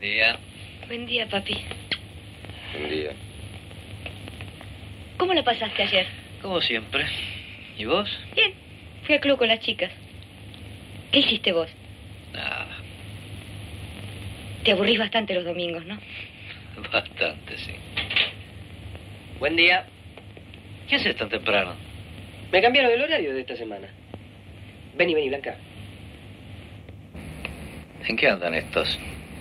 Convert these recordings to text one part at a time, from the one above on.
día. Buen día, papi. Buen día. ¿Cómo la pasaste ayer? Como siempre. ¿Y vos? Bien. Fui al club con las chicas. ¿Qué hiciste vos? Nada. Te aburrís bastante los domingos, ¿no? Bastante, sí. Buen día. ¿Qué haces tan temprano? Me cambiaron el horario de esta semana. Vení, Blanca. ¿En qué andan estos?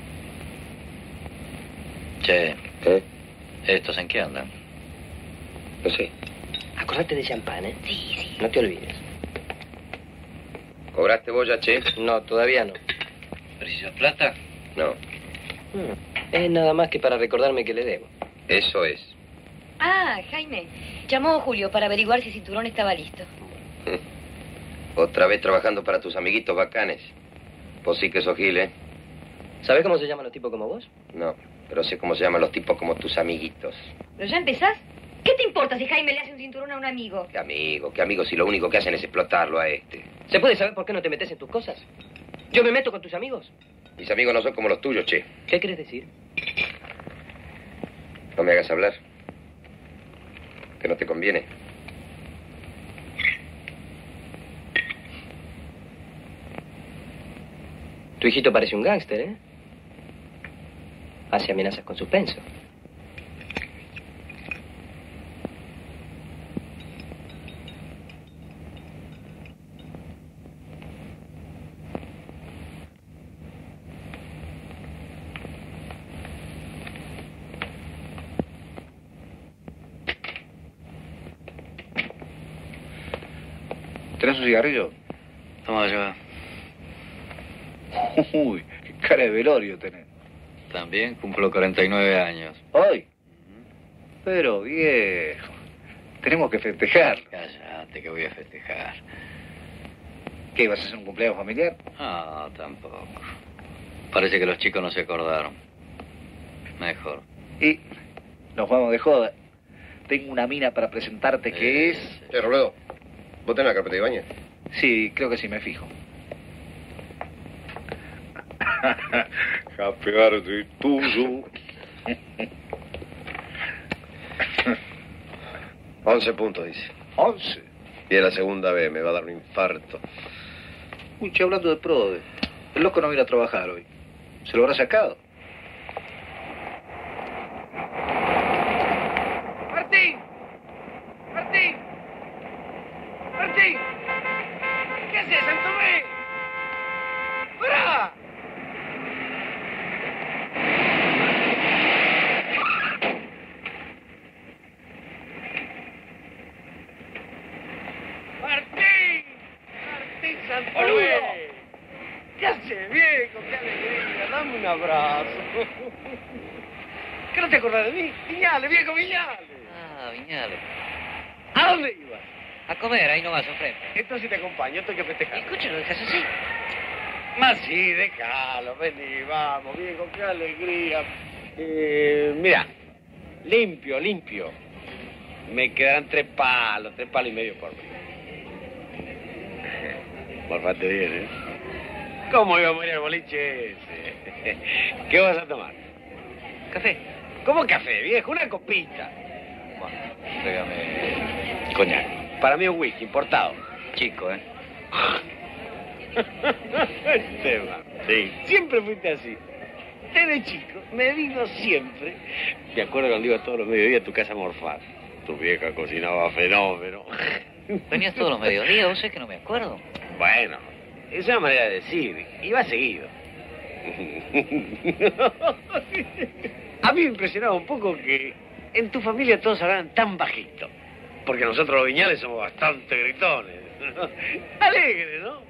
Che. ¿Eh? ¿Estos en qué andan? No sé. Acordate de champán, ¿eh? Sí, sí. No te olvides. ¿Cobraste vos ya, che? No, todavía no. ¿Precisas plata? No. Es nada más que para recordarme que le debo. Eso es. Ah, Jaime. Llamó Julio para averiguar si el cinturón estaba listo. Otra vez trabajando para tus amiguitos bacanes. Vos sí que sos gil, ¿eh? ¿Sabés cómo se llaman los tipos como vos? No, pero sé cómo se llaman los tipos como tus amiguitos. ¿Pero ya empezás? ¿Qué te importa si Jaime le hace un cinturón a un amigo? Qué amigos si lo único que hacen es explotarlo a este. ¿Se puede saber por qué no te metes en tus cosas? ¿Yo me meto con tus amigos? Mis amigos no son como los tuyos, che. ¿Qué querés decir? No me hagas hablar. Que no te conviene. Tu hijito parece un gángster, ¿eh? Hace amenazas con suspenso. ¿Tenés un cigarrillo? Toma, lleva. Uy, qué cara de velorio tenés. También cumplo 49 años. ¿Hoy? Pero, viejo, tenemos que festejar. Cállate, que voy a festejar. ¿Qué, vas a hacer un cumpleaños familiar? No, tampoco. Parece que los chicos no se acordaron. Mejor. Y nos vamos de joda. Tengo una mina para presentarte que es... Robledo, ¿vos tenés la carpeta de baño? Sí, creo que sí, me fijo. Campearte tuyo. 11 puntos, dice. 11. Y es la segunda vez, me va a dar un infarto. Uy, che, hablando de Prode. El loco no viene a trabajar hoy. ¿Se lo habrá sacado? ¡Martín! ¡Martín! ¡Martín! ¿Qué haces, Santomé? ¡Pará! ¡Martín! ¡Martín Santomé! ¿Qué haces, viejo? ¡Qué alegría! Dame un abrazo. ¿Qué no te acordás de mí? Viñales, viejo, Viñales. Ah, Viñales. ¿A dónde ibas? A comer, ahí nomás, enfrente. Entonces te acompaño, esto hay que festejar. Escucha, ¿lo dejas así? Más sí, déjalo, vení, vamos, viejo, qué alegría. Mira, limpio, limpio. Me quedarán 3 palos y medio por mí. Morfate bien, ¿eh? ¿Cómo iba a morir el boliche ese? ¿Qué vas a tomar? ¿Café? ¿Cómo café, viejo? Una copita. Bueno, tráigame Coñac. Para mí un whisky importado. chico, ¿eh? Sí, siempre fuiste así. Desde chico, me vino siempre. Me acuerdo cuando iba todos los mediodías a tu casa a morfar. Tu vieja cocinaba fenómeno. Venías todos los mediodías, vos sabés que no me acuerdo. Bueno, es una manera de decir. Iba seguido. A mí me impresionaba un poco que en tu familia todos hablaran tan bajito. Porque nosotros los Viñales somos bastante gritones. Alegres, ¿no?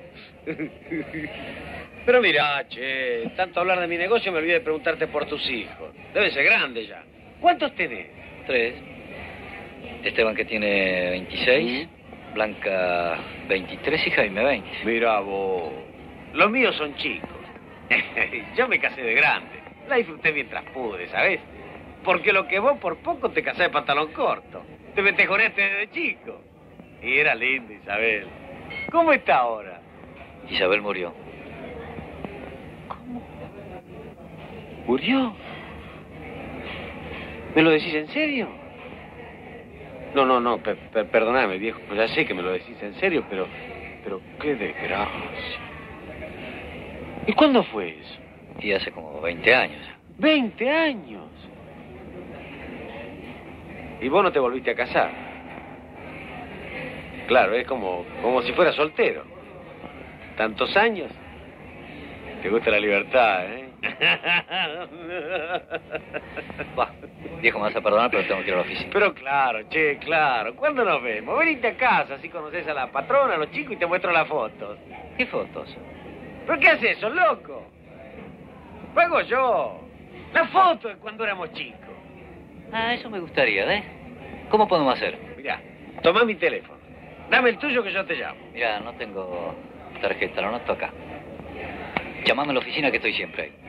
Pero mira, che, tanto hablar de mi negocio me olvidé de preguntarte por tus hijos. Deben ser grandes ya. ¿Cuántos tenés? 3. Esteban, que tiene 26. Blanca, 23 y Jaime, 20. Mira vos, los míos son chicos. Yo me casé de grande. La disfruté mientras pude, ¿sabes? Porque lo que vos por poco te casás de pantalón corto. Te metejoreaste desde chico. Y era linda, Isabel. ¿Cómo está ahora? Isabel murió. ¿Murió? ¿Me lo decís en serio? No, perdóname, viejo. Pues ya sé que me lo decís en serio, pero qué desgracia. ¿Y cuándo fue eso? Y hace como 20 años. 20 años. ¿Y vos no te volviste a casar? Claro, es como si fuera soltero. ¿Tantos años? Te gusta la libertad, ¿eh? Va, viejo, me vas a perdonar, pero tengo que ir a la oficina. Pero claro, che, claro. ¿Cuándo nos vemos? Venite a casa, así conoces a la patrona, a los chicos y te muestro las fotos. ¿Qué fotos? ¿Pero qué haces eso, loco? Pago yo. La foto de cuando éramos chicos. Ah, eso me gustaría, ¿ves? ¿Cómo podemos hacer? Mirá, toma mi teléfono. Dame el tuyo que yo te llamo. Mira, no tengo tarjeta, lo anoto acá. Llamame a la oficina que estoy siempre ahí.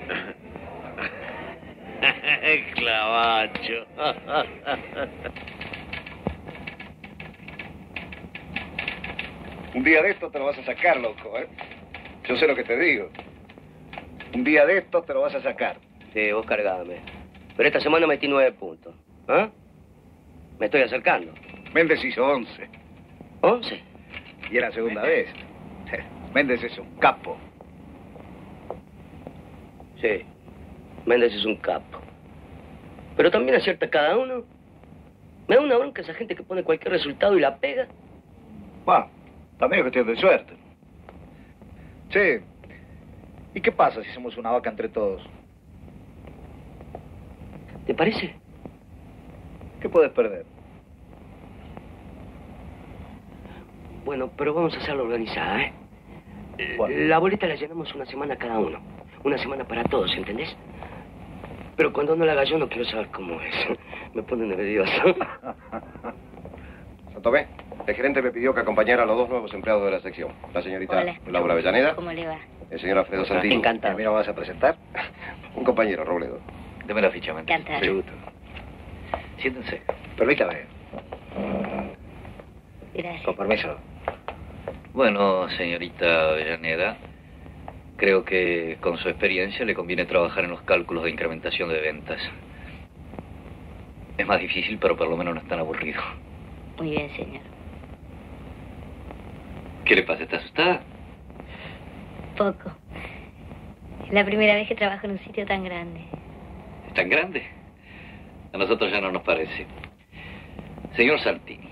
Clavacho. Un día de esto te lo vas a sacar, loco, ¿eh? Yo sé lo que te digo. Un día de esto te lo vas a sacar. Sí, vos cargame. Pero esta semana metí 9 puntos. ¿Ah? Me estoy acercando. Méndez hizo 11. ¿11? Y era la segunda vez. Méndez es un capo. Sí. Méndez es un capo. Pero también acierta cada uno. Me da una bronca esa gente que pone cualquier resultado y la pega. Bueno, también es cuestión de suerte. Che, ¿y qué pasa si hacemos una vaca entre todos? ¿Te parece? ¿Qué puedes perder? Bueno, pero vamos a hacerlo organizada, ¿eh? Bueno. La boleta la llenamos una semana cada uno. Una semana para todos, ¿entendés? Pero cuando no la haga yo no quiero saber cómo es. Me pone nervioso. Santomé, el gerente me pidió que acompañara a los 2 nuevos empleados de la sección. La señorita Hola. Laura Avellaneda. ¿Cómo le va? El señor Alfredo Santini. Encantado. ¿A mí no me vas a presentar? Un compañero, Robledo. Deme la ficha, Méndez. Encantado. Siéntense. Permítame. Gracias. Con permiso. Bueno, señorita Avellaneda, creo que con su experiencia le conviene trabajar en los cálculos de incrementación de ventas. Es más difícil, pero por lo menos no es tan aburrido. Muy bien, señor. ¿Qué le pasa? ¿Está asustada? Poco. Es la primera vez que trabajo en un sitio tan grande. ¿Es tan grande? A nosotros ya no nos parece. Señor Santini.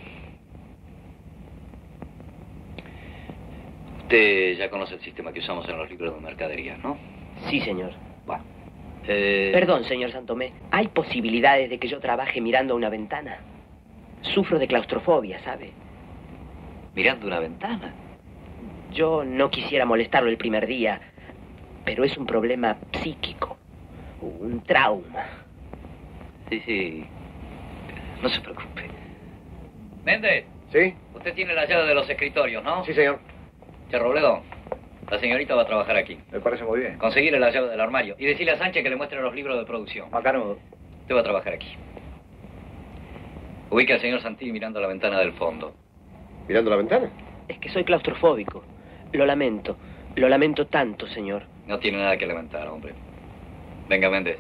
Usted ya conoce el sistema que usamos en los libros de mercadería, ¿no? Sí, señor. Bueno. Perdón, señor Santomé. ¿Hay posibilidades de que yo trabaje mirando a una ventana? Sufro de claustrofobia, ¿sabe? Mirando una ventana. Yo no quisiera molestarlo el primer día, pero es un problema psíquico. Un trauma. Sí. No se preocupe. Méndez, ¿Sí? usted tiene la llave de los escritorios, ¿no? Sí, señor. Che, Robledo, la señorita va a trabajar aquí. Me parece muy bien. Conseguirle la llave del armario y decirle a Sánchez que le muestre los libros de producción. Acá no. Usted va a trabajar aquí. Ubique al señor Santini mirando la ventana del fondo. ¿Mirando la ventana? Es que soy claustrofóbico. Lo lamento. Lo lamento tanto, señor. No tiene nada que lamentar, hombre. Venga, Méndez.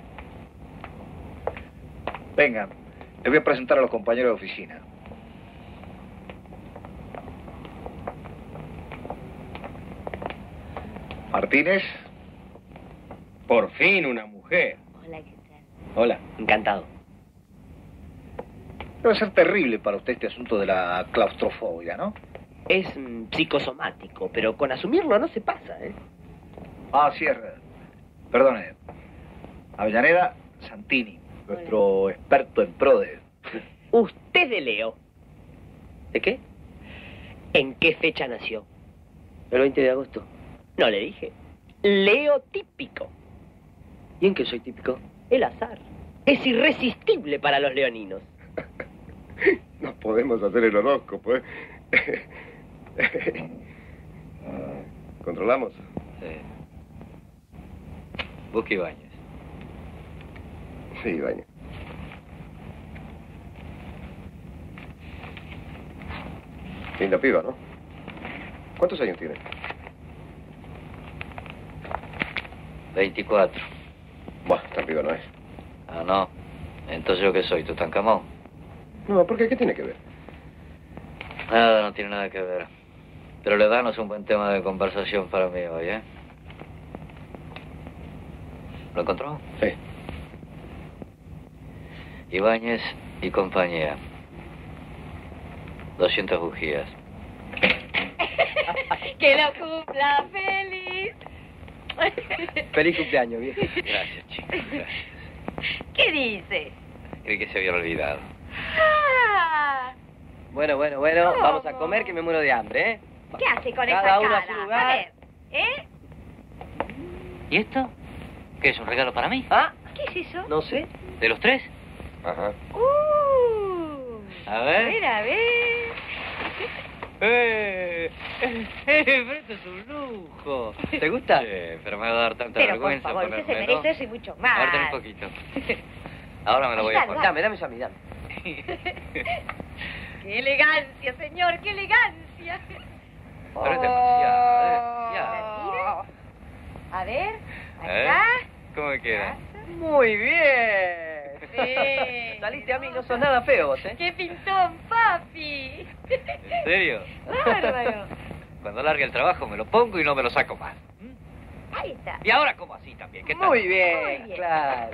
Vengan, les voy a presentar a los compañeros de oficina. Martínez. Por fin una mujer. Hola, ¿qué tal? Hola. Encantado. Debe ser terrible para usted este asunto de la claustrofobia, ¿no? Es psicosomático, pero con asumirlo no se pasa, ¿eh? Ah, sí, perdone. Avellaneda Santini, nuestro experto en PRODE. Usted de Leo. ¿De qué? ¿En qué fecha nació? El 20 de agosto. No le dije. Leo típico. ¿Y en qué soy típico? El azar. Es irresistible para los leoninos. No podemos hacer el horóscopo, ¿eh? ¿Controlamos? Sí. Busque Ibáñez. Sí, baño. Linda piba, ¿no? ¿Cuántos años tiene? 24. Bueno, tan pibe no es. Ah, no. Entonces, ¿yo qué soy? ¿Tutankamón? No, ¿por qué? ¿Qué tiene que ver? Nada, no tiene nada que ver. Pero la edad no es un buen tema de conversación para mí hoy, ¿eh? ¿Lo encontró? Sí. Ibáñez y compañía. 200 bujías. ¡Que lo cumpla feliz! Feliz cumpleaños, viejo. Gracias, chicos. Gracias. ¿Qué dice? Creí que se había olvidado. Ah, Bueno, ¿Cómo? vamos a comer que me muero de hambre, ¿eh? ¿qué hace con Cada esa uno cara? a su lugar. A ver, ¿eh? ¿Y esto? ¿Qué es un regalo para mí? Ah, ¿Qué es eso? no sé. ¿De los tres? Ajá. A ver. A ver. Pero esto es un lujo. ¿Te gusta? Sí, pero me va a dar tanta Pero por vergüenza favor, usted se ponérmelo. merece eso y mucho A ver, ten un más. poquito. Ahora me lo voy a poner. Dame eso a mí, dame. ¡Qué elegancia, señor! ¡Qué elegancia! Pero es demasiado, demasiado. A ver, ¿Eh? acá. ¿Cómo me queda? Muy bien. Sí. Saliste a mí, no sos nada feo vos, ¿eh? ¡Qué pintón, papi! ¿En serio? ¡Bárbaro! Cuando largue el trabajo me lo pongo y no me lo saco más. Ahí está. Y ahora como así también. ¿Qué tal? Muy bien, Muy bien. claro.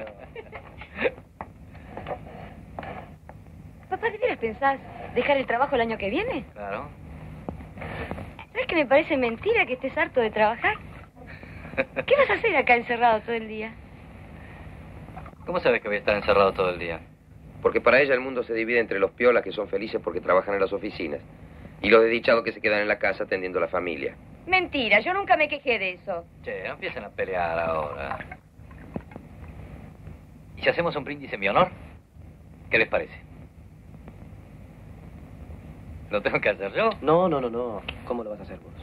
Papá, ¿de veras pensás dejar el trabajo el año que viene? Claro. ¿Sabes que me parece mentira que estés harto de trabajar? ¿Qué vas a hacer acá encerrado todo el día? ¿Cómo sabes que voy a estar encerrado todo el día? Porque para ella el mundo se divide entre los piolas que son felices porque trabajan en las oficinas y los desdichados que se quedan en la casa atendiendo a la familia. Mentira, yo nunca me quejé de eso. Che, no empiecen a pelear ahora. ¿Y si hacemos un brindis en mi honor? ¿Qué les parece? ¿Lo tengo que hacer yo? No. ¿Cómo lo vas a hacer vos?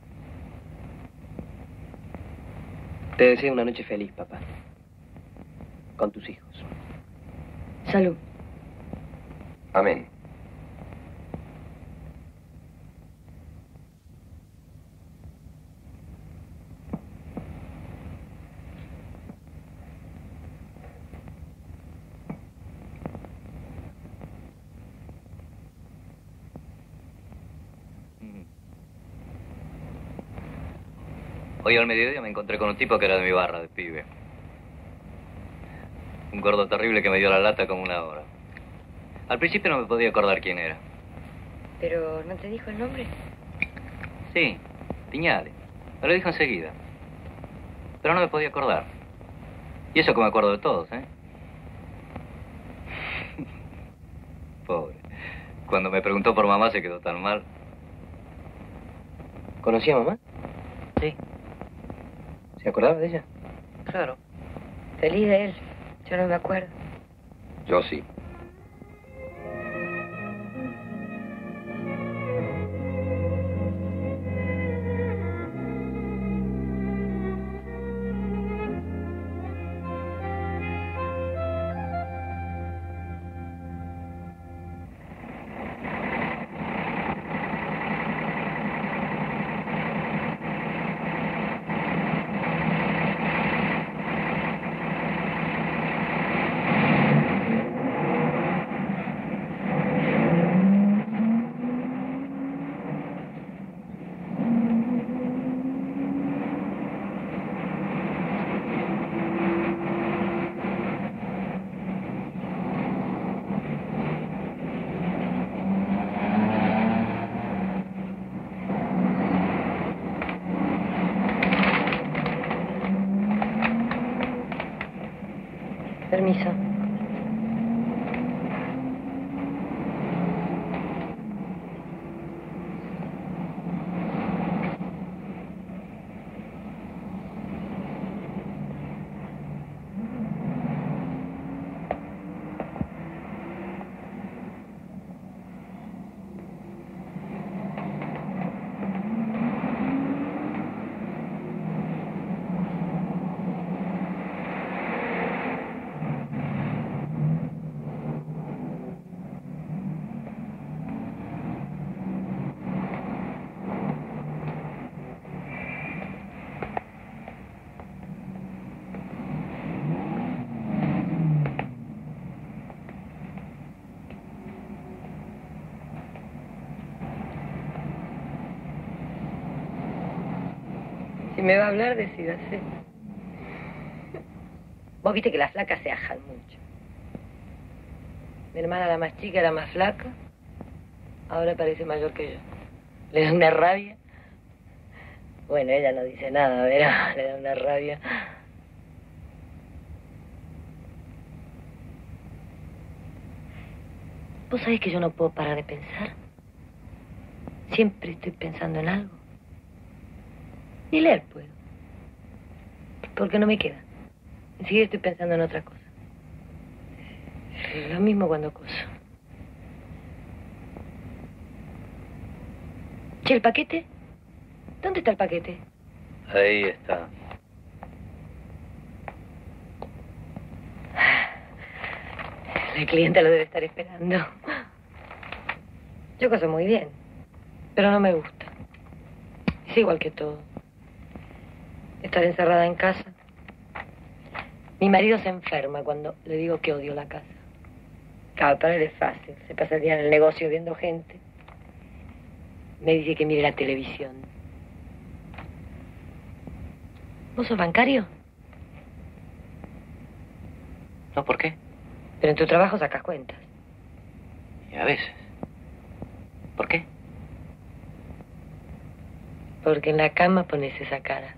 Te deseo una noche feliz, papá. Con tus hijos. Salud. Amén. Hoy al mediodía me encontré con un tipo que era de mi barra, de pibe. Un gordo terrible que me dio la lata como una hora. Al principio no me podía acordar quién era. ¿Pero no te dijo el nombre? Sí, Piñales. Me lo dijo enseguida. Pero no me podía acordar. Y eso que me acuerdo de todos, ¿eh? Pobre. Cuando me preguntó por mamá se quedó tan mal. ¿Conocía a mamá? Sí, ¿Se acordaba de ella? claro. Feliz de él. Yo no me acuerdo. Yo sí. Permiso. me va a hablar, decídase. Vos viste que las flacas se ajan mucho. Mi hermana, la más chica, era más flaca. Ahora parece mayor que yo. Le da una rabia. Bueno, ella no dice nada, verá, le da una rabia. ¿Vos sabés que yo no puedo parar de pensar? Siempre estoy pensando en algo. Ni leer puedo. Porque no me queda. Enseguida estoy pensando en otra cosa. Lo mismo cuando coso. Che, ¿el paquete? ¿Dónde está el paquete? Ahí está. La clienta lo debe estar esperando. Yo coso muy bien, pero no me gusta. Es igual que todo. Estar encerrada en casa. Mi marido se enferma cuando le digo que odio la casa. Claro, para él es fácil. Se pasa el día en el negocio viendo gente. Me dice que mire la televisión. ¿Vos sos bancario? No, ¿por qué? Pero en tu trabajo sacas cuentas. Y a veces. ¿Por qué? Porque en la cama pones esa cara.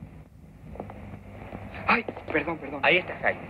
Ay, perdón. Ahí está, Jaime.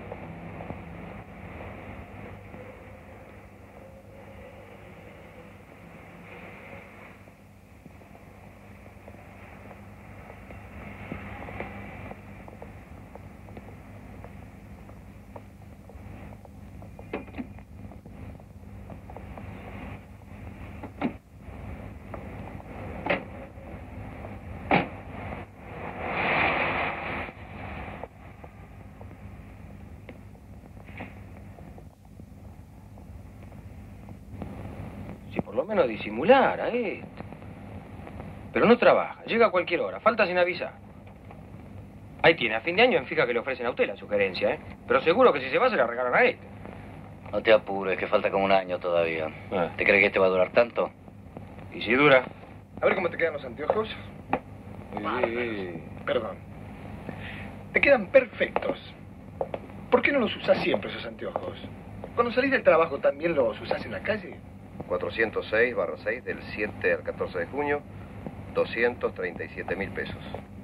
Si por lo menos disimulara esto. Pero no trabaja, llega a cualquier hora, falta sin avisar. Ahí tiene, a fin de año en fija que le ofrecen a usted la sugerencia, ¿eh? Pero seguro que si se va se la regalan a este. No te apures, que falta como un año todavía. Ah. ¿Te crees que este va a durar tanto? ¿Y si dura? A ver cómo te quedan los anteojos. Perdón. Te quedan perfectos. ¿Por qué no los usas siempre esos anteojos? Cuando salís del trabajo, ¿también los usás en la calle? 406/6 del 7 al 14 de junio, 237.000 pesos.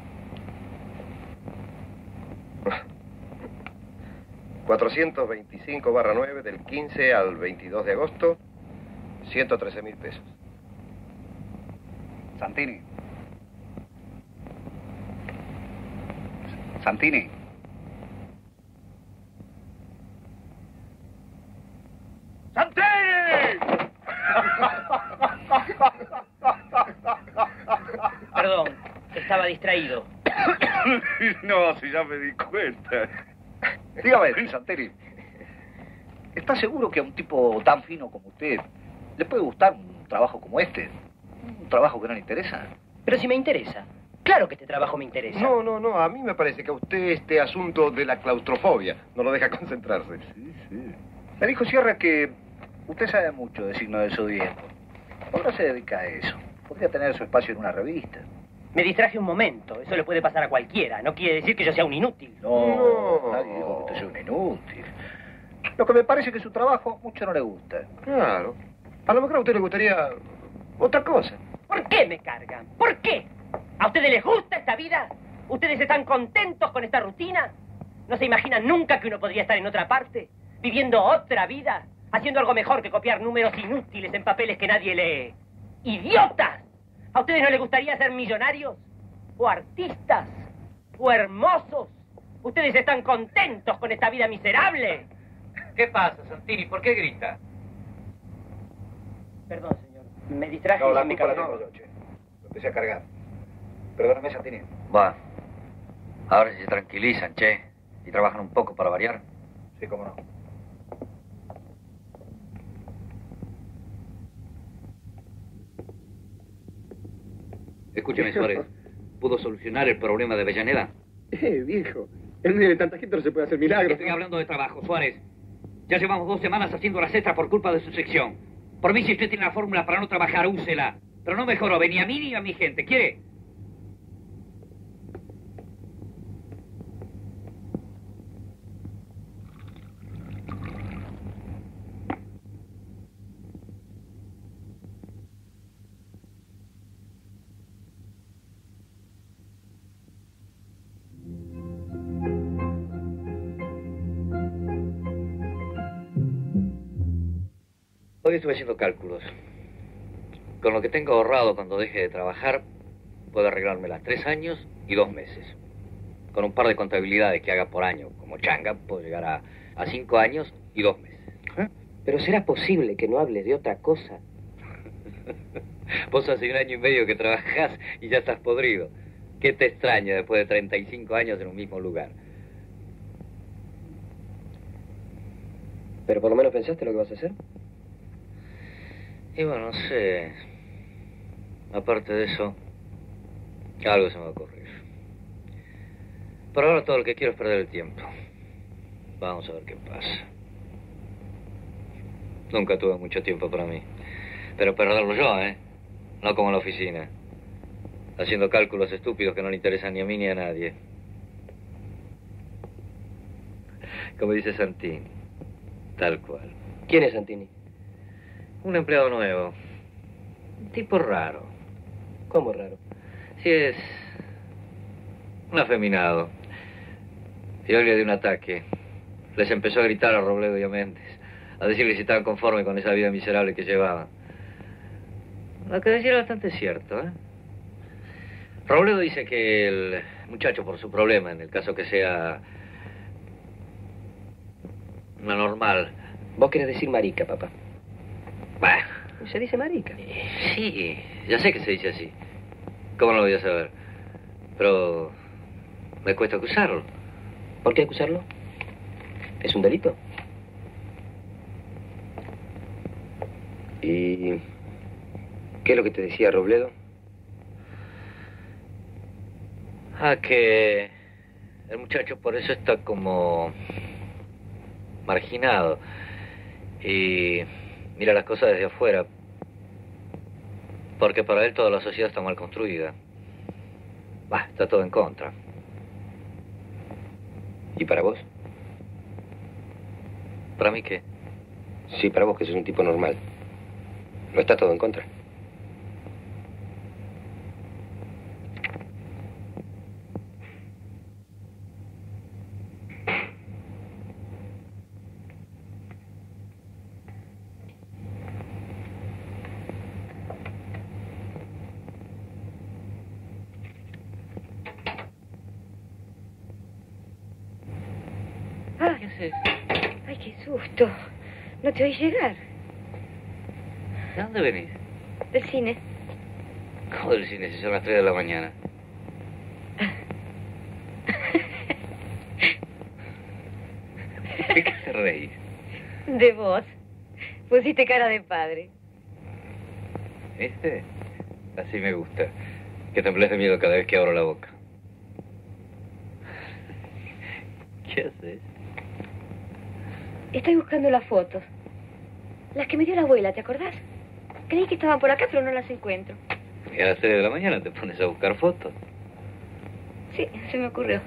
...425/9 del 15 al 22 de agosto... ...113.000 pesos. Santini. Santini. Perdón, estaba distraído. No, si ya me di cuenta. Dígame, Santini. ¿Está seguro que a un tipo tan fino como usted le puede gustar un trabajo como este? ¿Un trabajo que no le interesa? Pero si me interesa. Claro que este trabajo me interesa. No, a mí me parece que a usted este asunto de la claustrofobia no lo deja concentrarse. Sí. Me dijo Sierra que usted sabe mucho de signo del zodíaco. ¿Por qué no se dedica a eso? Podría tener su espacio en una revista. Me distraje un momento. Eso le puede pasar a cualquiera. No quiere decir que yo sea un inútil. No. Nadie dijo que usted sea un inútil. Lo que me parece que su trabajo mucho no le gusta. Claro. A lo mejor a usted le gustaría otra cosa. ¿Por qué me cargan? ¿Por qué? ¿A ustedes les gusta esta vida? ¿Ustedes están contentos con esta rutina? ¿No se imaginan nunca que uno podría estar en otra parte? ¿Viviendo otra vida? ¿Haciendo algo mejor que copiar números inútiles en papeles que nadie lee? ¡Idiotas! ¿A ustedes no les gustaría ser millonarios? ¿O artistas? ¿O hermosos? ¿Ustedes están contentos con esta vida miserable? ¿Qué pasa, Santini? ¿Por qué grita? Perdón, señor. Me distraje No, y la me culpa la cargó. tengo yo, che. Lo empecé a cargar. Perdóname, Santini. Va. Ahora sí se tranquilizan, che. Y trabajan un poco para variar. Sí, cómo no. Escúcheme, Suárez. ¿Pudo solucionar el problema de Avellaneda? Viejo. En medio de tanta gente no se puede hacer milagros. Estoy hablando de trabajo, Suárez. Ya llevamos 2 semanas haciendo las extras por culpa de su sección. Por mí, si usted tiene la fórmula para no trabajar, úsela. Pero no mejoró ni a mí ni a mi gente. ¿Quiere? Hoy estuve haciendo cálculos. Con lo que tengo ahorrado cuando deje de trabajar, puedo arreglármela 3 años y 2 meses. Con un par de contabilidades que haga por año, como changa, puedo llegar a 5 años y 2 meses. ¿Eh? Pero será posible que no hables de otra cosa. Vos hace 1 año y medio que trabajás y ya estás podrido. ¿Qué te extraña después de 35 años en un mismo lugar? ¿Pero por lo menos pensaste lo que vas a hacer? Y bueno, no sé. Aparte de eso, algo se me va a ocurrir. Por ahora todo lo que quiero es perder el tiempo. Vamos a ver qué pasa. Nunca tuve mucho tiempo para mí. Pero perderlo yo, ¿eh? No como en la oficina. Haciendo cálculos estúpidos que no le interesan ni a mí ni a nadie. Como dice Santini. Tal cual. ¿Quién es Santini? Un empleado nuevo. Un tipo raro. ¿Cómo raro? Sí, es un afeminado. Y hoy le dio un ataque. Les empezó a gritar a Robledo y a Méndez, a decirles si estaban conformes con esa vida miserable que llevaban. Lo que decía era bastante cierto, ¿eh? Robledo dice que el muchacho, por su problema, en el caso que sea una normal. Vos querés decir marica, papá. Bah. Se dice marica. Sí, ya sé que se dice así. ¿Cómo no lo voy a saber? Pero me cuesta acusarlo. ¿Por qué acusarlo? ¿Es un delito? ¿Y qué es lo que te decía Robledo? Que el muchacho por eso está como marginado y mira las cosas desde afuera, porque para él toda la sociedad está mal construida. Bah, está todo en contra. ¿Y para vos? ¿Para mí qué? Sí, para vos, que sos un tipo normal. ¿No está todo en contra? ¿Qué haces? Ay, qué susto. No te oí llegar. ¿De dónde venís? Del cine. ¿Cómo del cine? Si son las 3 de la mañana. ¿De qué te reís? De vos. Pusiste cara de padre. ¿Viste? Así me gusta. Que tembles de miedo cada vez que abro la boca. ¿Qué haces? Estoy buscando las fotos. Las que me dio la abuela, ¿te acordás? Creí que estaban por acá, pero no las encuentro. Y a las 3 de la mañana te pones a buscar fotos. Sí, se me ocurrió.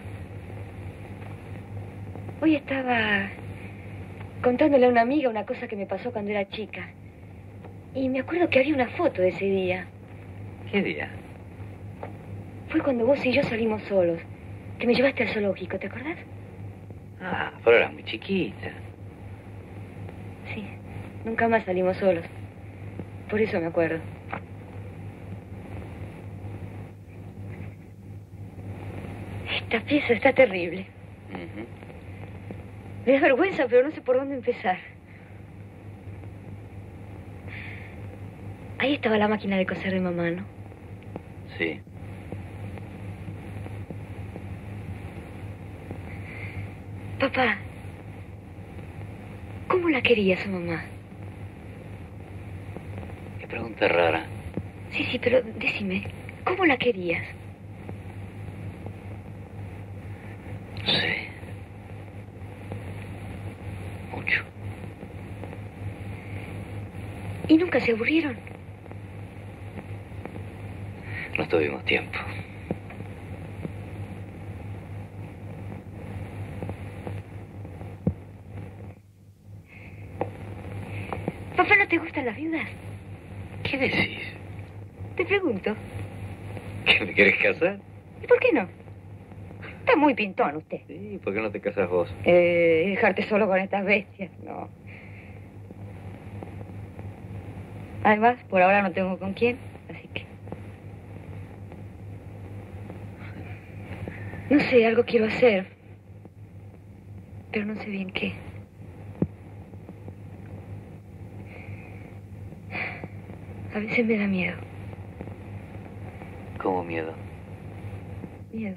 Hoy estaba contándole a una amiga una cosa que me pasó cuando era chica. Y me acuerdo que había una foto de ese día. ¿Qué día? Fue cuando vos y yo salimos solos. Que me llevaste al zoológico, ¿te acordás? Ah, pero eras muy chiquita. Sí, nunca más salimos solos. Por eso me acuerdo. Esta pieza está terrible. Me da vergüenza, pero no sé por dónde empezar. Ahí estaba la máquina de coser de mamá, ¿no? Sí. Papá, ¿cómo la quería su mamá? Qué pregunta rara. Sí, sí, pero decime, ¿cómo la querías? No sé. Mucho. ¿Y nunca se aburrieron? No tuvimos tiempo. Papá, ¿no te gustan las viudas? ¿Qué decís? Te pregunto. ¿Que me querés casar? ¿Y por qué no? Está muy pintón usted. Sí, ¿por qué no te casas vos? Dejarte solo con estas bestias, no. Además, por ahora no tengo con quién, así que... No sé, algo quiero hacer. Pero no sé bien qué. A veces me da miedo. ¿Cómo miedo? Miedo.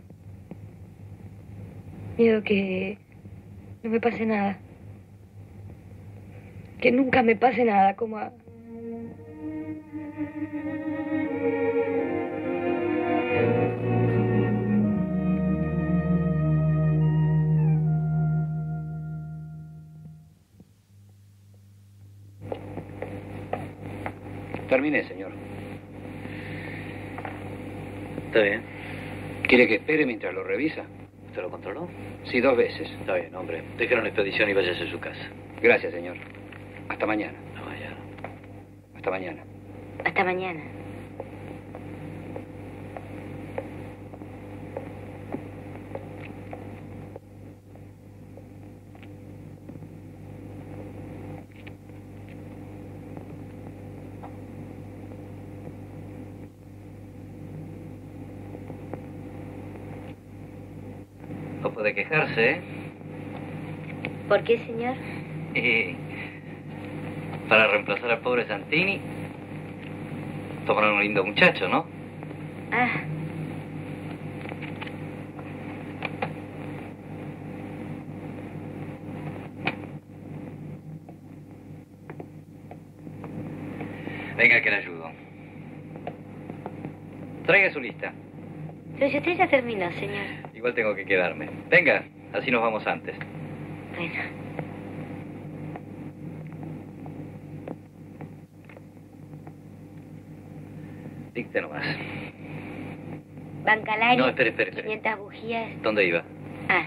Miedo que no me pase nada. Que nunca me pase nada, como a... Terminé, señor. Está bien. ¿Quiere que espere mientras lo revisa? ¿Usted lo controló? Sí, 2 veces. Está bien, hombre. Déjelo en la expedición y váyase a su casa. Gracias, señor. Hasta mañana. No vaya. Hasta mañana. Hasta mañana. No puede quejarse, ¿eh? ¿Por qué, señor? Para reemplazar al pobre Santini, tomaron un lindo muchacho, ¿no? Ah, Venga, que le ayudo. Traiga su lista. pero si usted ya terminó, señor. Igual tengo que quedarme. Venga, así nos vamos antes. Bueno. Dicte nomás. Bancalario. No, espere. 500 bujías. ¿Dónde iba? Ah.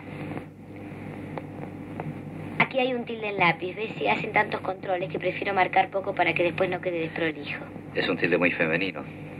Aquí hay un tilde en lápiz. ¿Ves? Si hacen tantos controles que prefiero marcar poco para que después no quede desprolijo. Es un tilde muy femenino.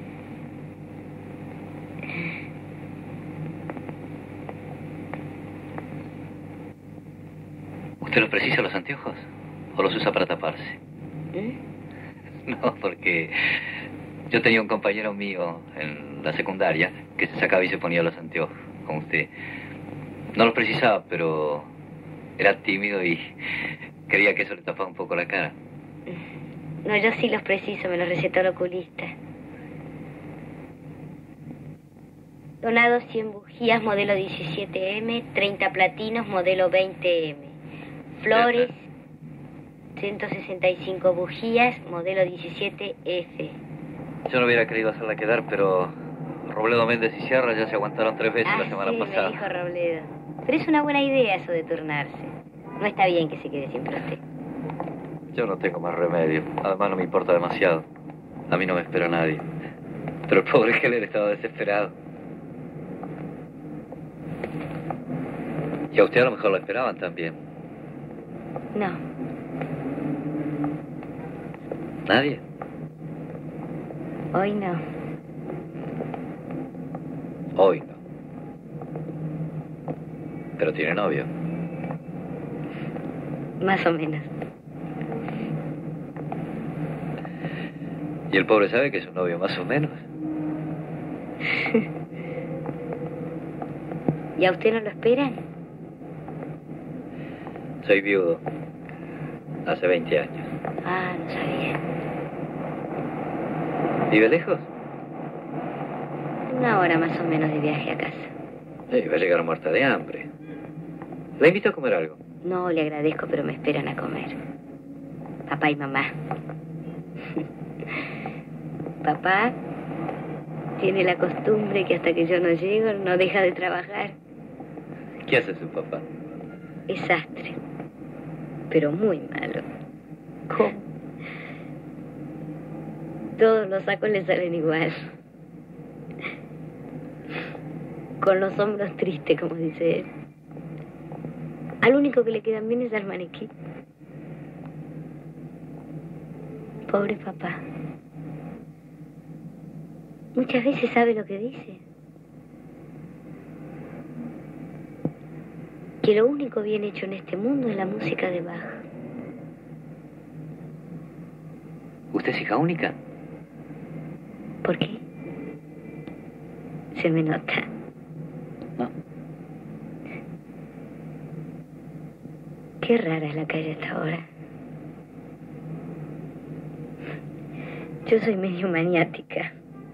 ¿Usted los precisa los anteojos? ¿O los usa para taparse? No, porque yo tenía un compañero mío en la secundaria que se sacaba y se ponía los anteojos, como usted. No los precisaba, pero era tímido y creía que eso le tapaba un poco la cara. No, yo sí los preciso, me los recetó el oculista. Donado 100 bujías, modelo 17M, 30 platinos, modelo 20M. Flores, 165 bujías, modelo 17F. Yo no hubiera querido hacerla quedar, pero Robledo Méndez y Sierra ya se aguantaron 3 veces la semana pasada. Me dijo Robledo. Pero es una buena idea eso de turnarse. No está bien que se quede siempre usted. Yo no tengo más remedio. Además no me importa demasiado. A mí no me espera nadie. Pero el pobre Heller estaba desesperado. Y a usted a lo mejor lo esperaban también. No. ¿Nadie? Hoy no. Hoy no. Pero tiene novio. Más o menos. ¿Y el pobre sabe que es un novio más o menos? ¿Y a usted no lo esperan? Soy viudo. Hace 20 años. Ah, no sabía. ¿Vive lejos? 1 hora más o menos de viaje a casa. Va a llegar muerta de hambre. ¿La invito a comer algo? No, le agradezco, pero me esperan a comer. Papá y mamá. Papá tiene la costumbre que hasta que yo no llego no deja de trabajar. ¿Qué hace su papá? Es sastre, pero muy malo. ¿Cómo? Todos los sacos le salen igual. Con los hombros tristes, como dice él. Al único que le quedan bien es al maniquí. Pobre papá. Muchas veces sabe lo que dice. Que lo único bien hecho en este mundo es la música de Bach. ¿Usted es hija única? ¿Por qué? Se me nota. No. Qué rara es la calle hasta ahora. Yo soy medio maniática.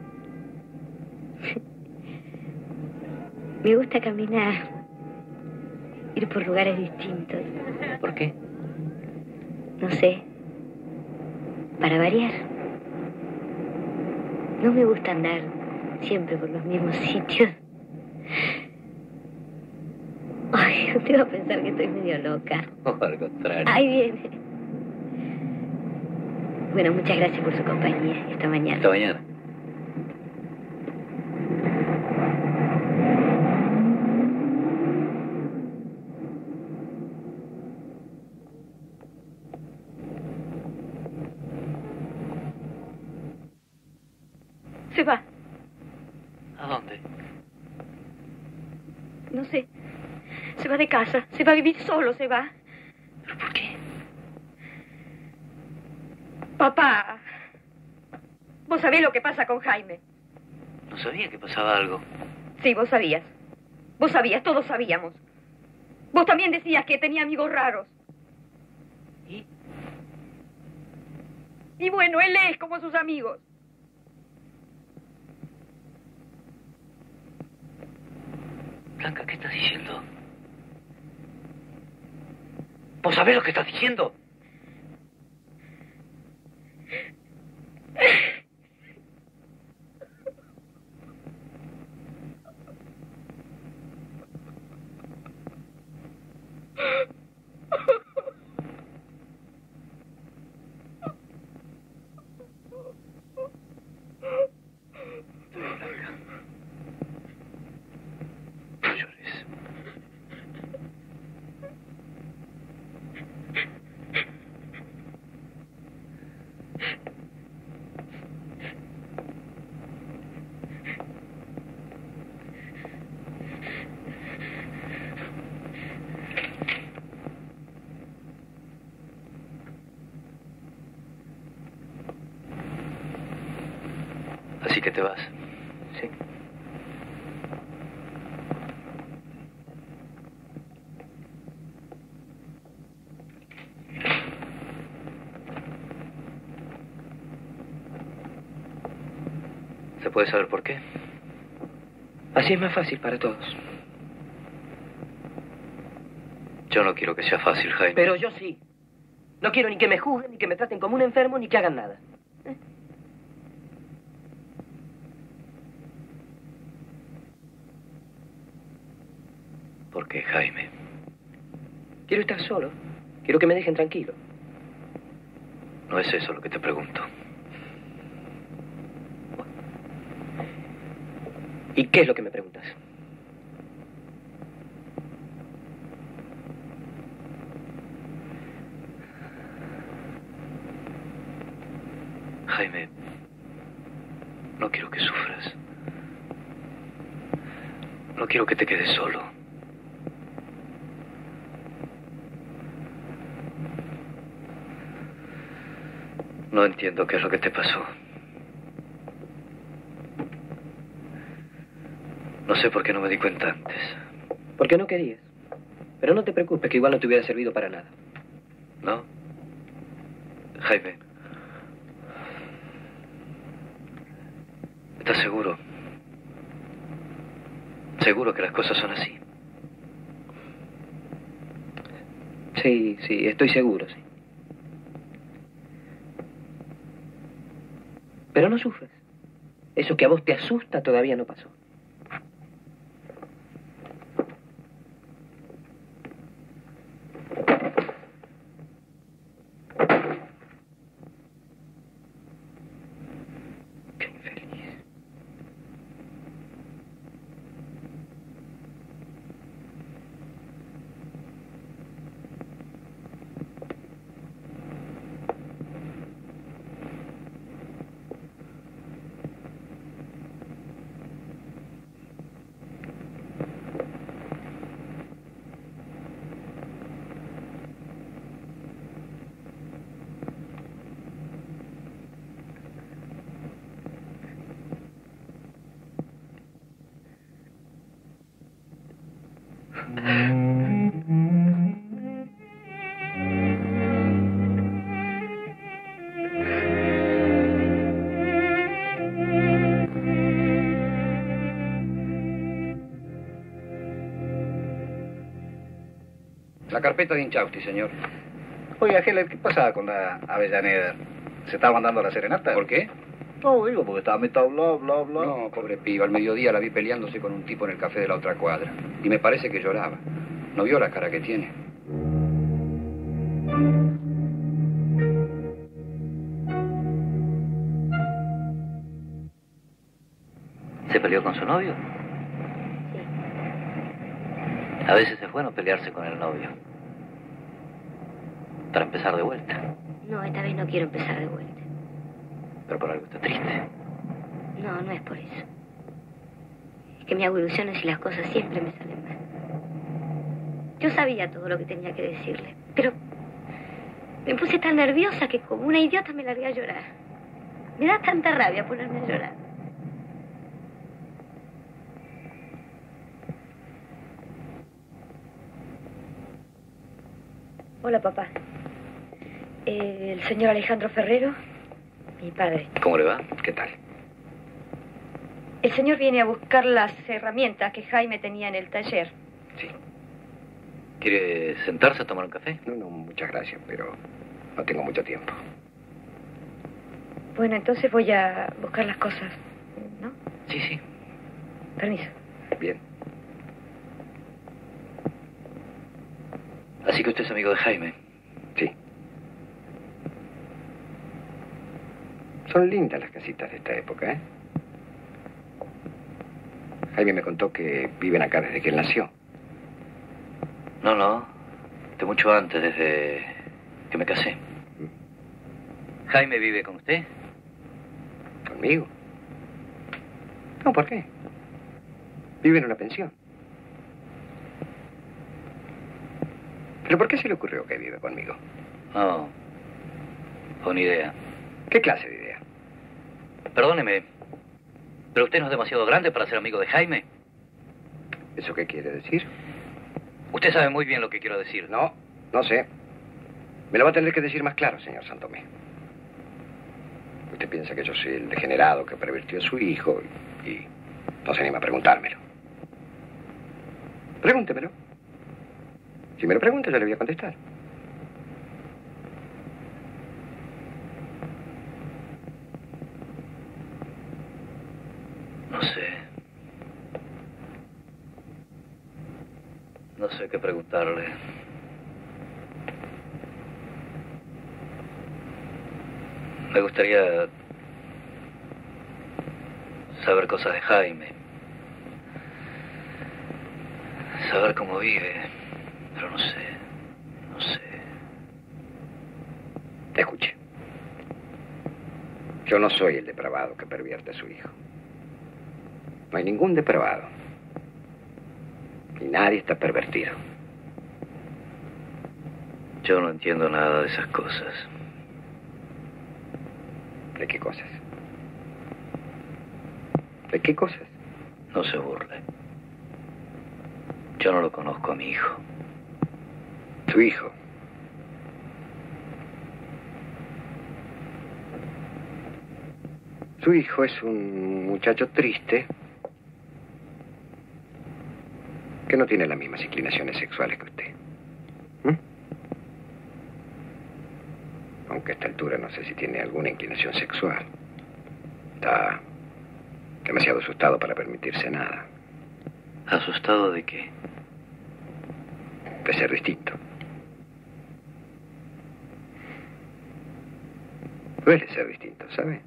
Me gusta caminar, ir por lugares distintos. ¿Por qué? No sé, para variar. No me gusta andar siempre por los mismos sitios. Ay, te iba a pensar que estoy medio loca. No, al contrario. Ahí viene. Bueno, muchas gracias por su compañía. Esta mañana. Hasta mañana. Se va. ¿A dónde? No sé. Se va de casa. Se va a vivir solo, se va. ¿Pero por qué? Papá. Vos sabés lo que pasa con Jaime. No sabía que pasaba algo. Sí, vos sabías. Vos sabías, todos sabíamos. Vos también decías que tenía amigos raros. ¿Y? Y bueno, él es como sus amigos. Blanca, ¿qué estás diciendo? ¿Vos sabés lo que estás diciendo? No llores. Así que te vas. Sí. ¿Se puede saber por qué? Así es más fácil para todos. Yo no quiero que sea fácil, Jaime. Pero yo sí. No quiero ni que me juzguen, ni que me traten como un enfermo, ni que hagan nada. ¿Por qué, Jaime? Quiero estar solo. Quiero que me dejen tranquilo. No es eso lo que te pregunto. ¿Y qué es lo que me preguntas? Jaime, no quiero que sufras. No quiero que te quedes solo. No entiendo qué es lo que te pasó. No sé por qué no me di cuenta antes. Porque no querías. Pero no te preocupes, que igual no te hubiera servido para nada. ¿No? Jaime. ¿Estás seguro? ¿Seguro que las cosas son así? Sí, sí, estoy seguro, sí. Pero no sufres. Eso que a vos te asusta todavía no pasó. Qué infeliz. La carpeta de Inchausti, señor. Oiga, Heller, ¿qué pasaba con la Avellaneda? ¿Se estaba mandando la serenata? ¿Por qué? No, digo, porque estaba metido bla, bla, bla. No, pobre piba. Al mediodía la vi peleándose con un tipo en el café de la otra cuadra. Y me parece que lloraba. ¿No vio la cara que tiene? ¿Se peleó con su novio? A veces es bueno pelearse con el novio. Para empezar de vuelta. No, esta vez no quiero empezar de vuelta. Pero por algo está triste. No, no es por eso. Es que me hago ilusiones y las cosas siempre me salen mal. Yo sabía todo lo que tenía que decirle, pero me puse tan nerviosa que como una idiota me largué a llorar. Me da tanta rabia ponerme a llorar. Hola, papá. El señor Alejandro Ferrero, mi padre. ¿Cómo le va? ¿Qué tal? El señor viene a buscar las herramientas que Jaime tenía en el taller. Sí. ¿Quiere sentarse a tomar un café? No, muchas gracias, pero no tengo mucho tiempo. Bueno, entonces voy a buscar las cosas, ¿no? Sí, sí. Permiso. Bien. Así que usted es amigo de Jaime. Sí. Son lindas las casitas de esta época, ¿eh? Jaime me contó que viven acá desde que él nació. No. De mucho antes, desde que me casé. ¿Jaime vive con usted? ¿Conmigo? No, ¿por qué? Vive en una pensión. ¿Pero por qué se le ocurrió que vive conmigo? No. Con idea. ¿Qué clase de idea? Perdóneme, ¿pero usted no es demasiado grande para ser amigo de Jaime? ¿Eso qué quiere decir? Usted sabe muy bien lo que quiero decir. No sé. Me lo va a tener que decir más claro, señor Santomé. Usted piensa que yo soy el degenerado que pervirtió a su hijo y no se anima a preguntármelo. Pregúntemelo. Si me lo pregunta, yo le voy a contestar. No sé. No sé qué preguntarle. Me gustaría saber cosas de Jaime. Saber cómo vive. Pero no sé. Escuche. Yo no soy el depravado que pervierte a su hijo. No hay ningún depravado. Y nadie está pervertido. Yo no entiendo nada de esas cosas. ¿De qué cosas? ¿De qué cosas? No se burle. Yo no lo conozco a mi hijo. Su hijo. Su hijo es un muchacho triste que no tiene las mismas inclinaciones sexuales que usted. Aunque a esta altura no sé si tiene alguna inclinación sexual. Está demasiado asustado para permitirse nada. ¿Asustado de qué? De ser distinto. Duele ser distinto, ¿sabe?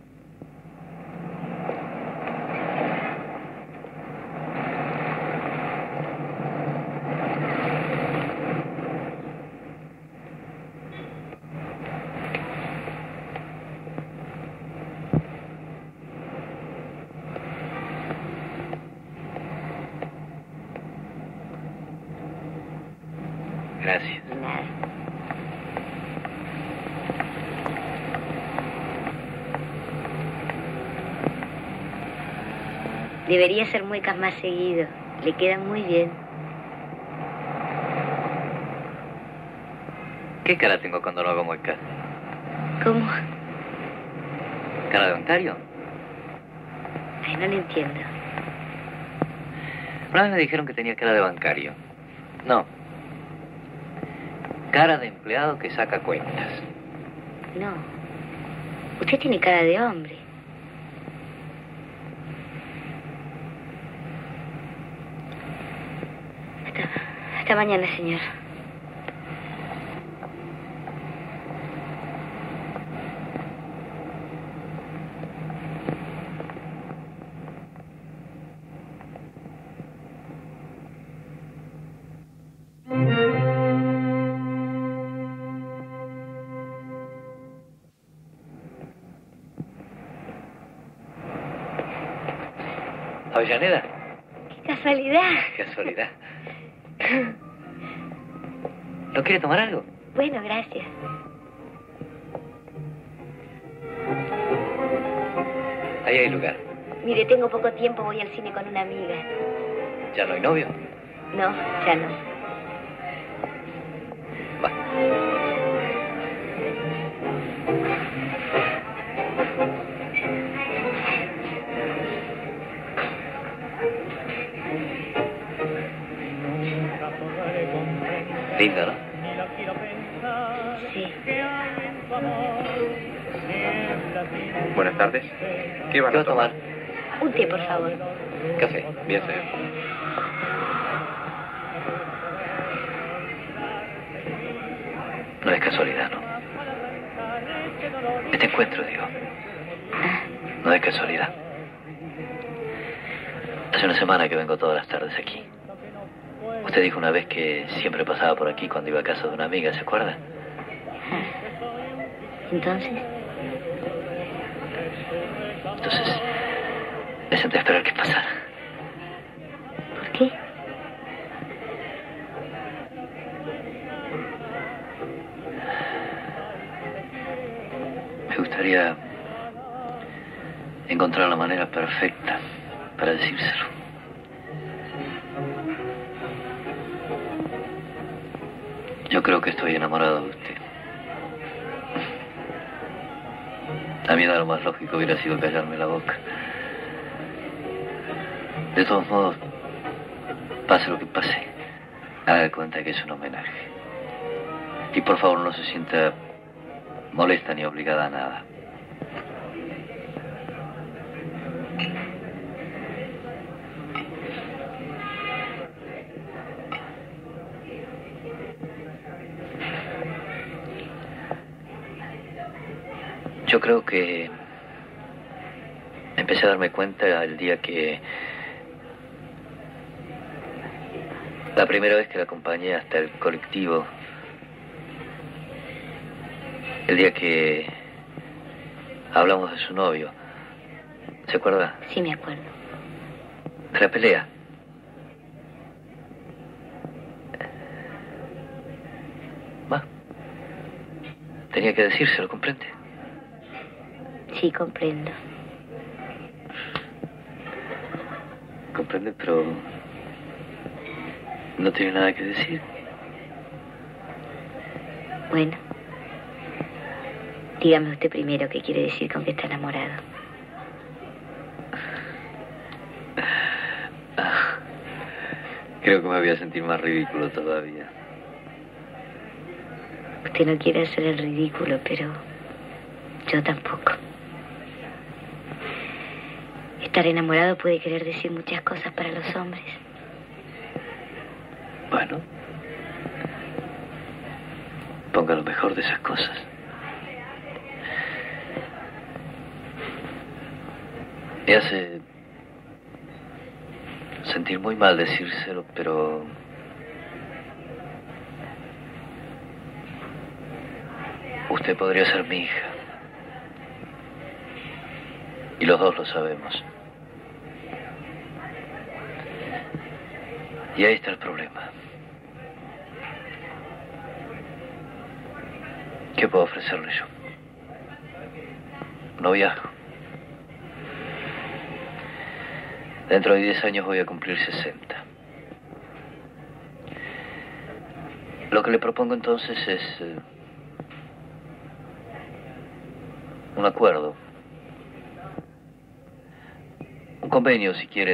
Gracias. Nada. Debería hacer muecas más seguido. Le quedan muy bien. ¿Qué cara tengo cuando no hago muecas? ¿Cómo? ¿Cara de bancario? Ay, no lo entiendo. Una vez me dijeron que tenía cara de bancario. No. Cara de empleado que saca cuentas. No. Usted tiene cara de hombre. Hasta mañana, señor. ¿Avellaneda? ¡Qué casualidad! Qué casualidad. ¿No quiere tomar algo? Bueno, gracias. Ahí hay lugar. Mire, tengo poco tiempo, voy al cine con una amiga. ¿Ya no hay novio? No, ya no. Va. Lindo, ¿no? Sí. Buenas tardes. ¿Qué van ¿Qué va a a tomar? Un té, por favor. Café, bien feo. No es casualidad, ¿no? Este encuentro, digo. No es casualidad. Hace una semana que vengo todas las tardes aquí. Usted dijo una vez que siempre pasaba por aquí cuando iba a casa de una amiga, ¿se acuerda? Entonces, Entonces, me senté a esperar que pasara. ¿por qué? Me gustaría encontrar la manera perfecta para decírselo. Yo creo que estoy enamorado de usted. A mí lo más lógico hubiera sido callarme la boca. De todos modos, pase lo que pase, haga de cuenta que es un homenaje. Y por favor no se sienta molesta ni obligada a nada. Yo creo que empecé a darme cuenta el día que... La primera vez que la acompañé hasta el colectivo. El día que hablamos de su novio. ¿Se acuerda? Sí, me acuerdo. De la pelea. Va. Tenía que decírselo, ¿comprende? Sí, comprendo. Comprende, pero... no tiene nada que decir. Bueno. Dígame usted primero qué quiere decir con que está enamorado. Creo que me voy a sentir más ridículo todavía. Usted no quiere hacer el ridículo, pero yo tampoco. Estar enamorado puede querer decir muchas cosas para los hombres. Bueno, ponga lo mejor de esas cosas. Me hace sentir muy mal decírselo, pero... usted podría ser mi hija. Y los dos lo sabemos. Y ahí está el problema. ¿Qué puedo ofrecerle yo? No viajo. Dentro de 10 años voy a cumplir 60. Lo que le propongo entonces es un acuerdo. Un convenio, si quiere,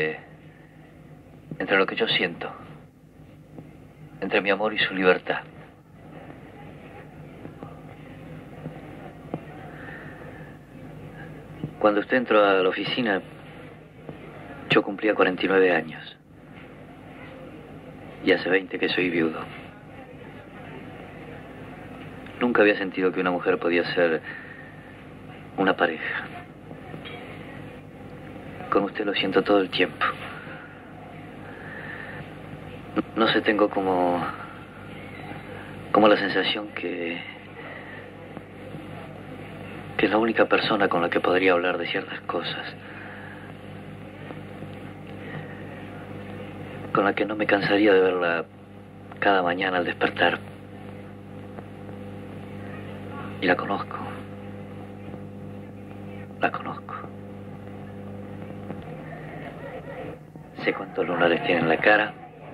entre lo que yo siento. Entre mi amor y su libertad. Cuando usted entró a la oficina, yo cumplía 49 años. Y hace 20 que soy viudo. Nunca había sentido que una mujer podía ser una pareja. Con usted lo siento todo el tiempo. No sé, tengo como la sensación que es la única persona con la que podría hablar de ciertas cosas. Con la que no me cansaría de verla cada mañana al despertar. Y la conozco. La conozco. Sé cuántos lunares tiene en la cara.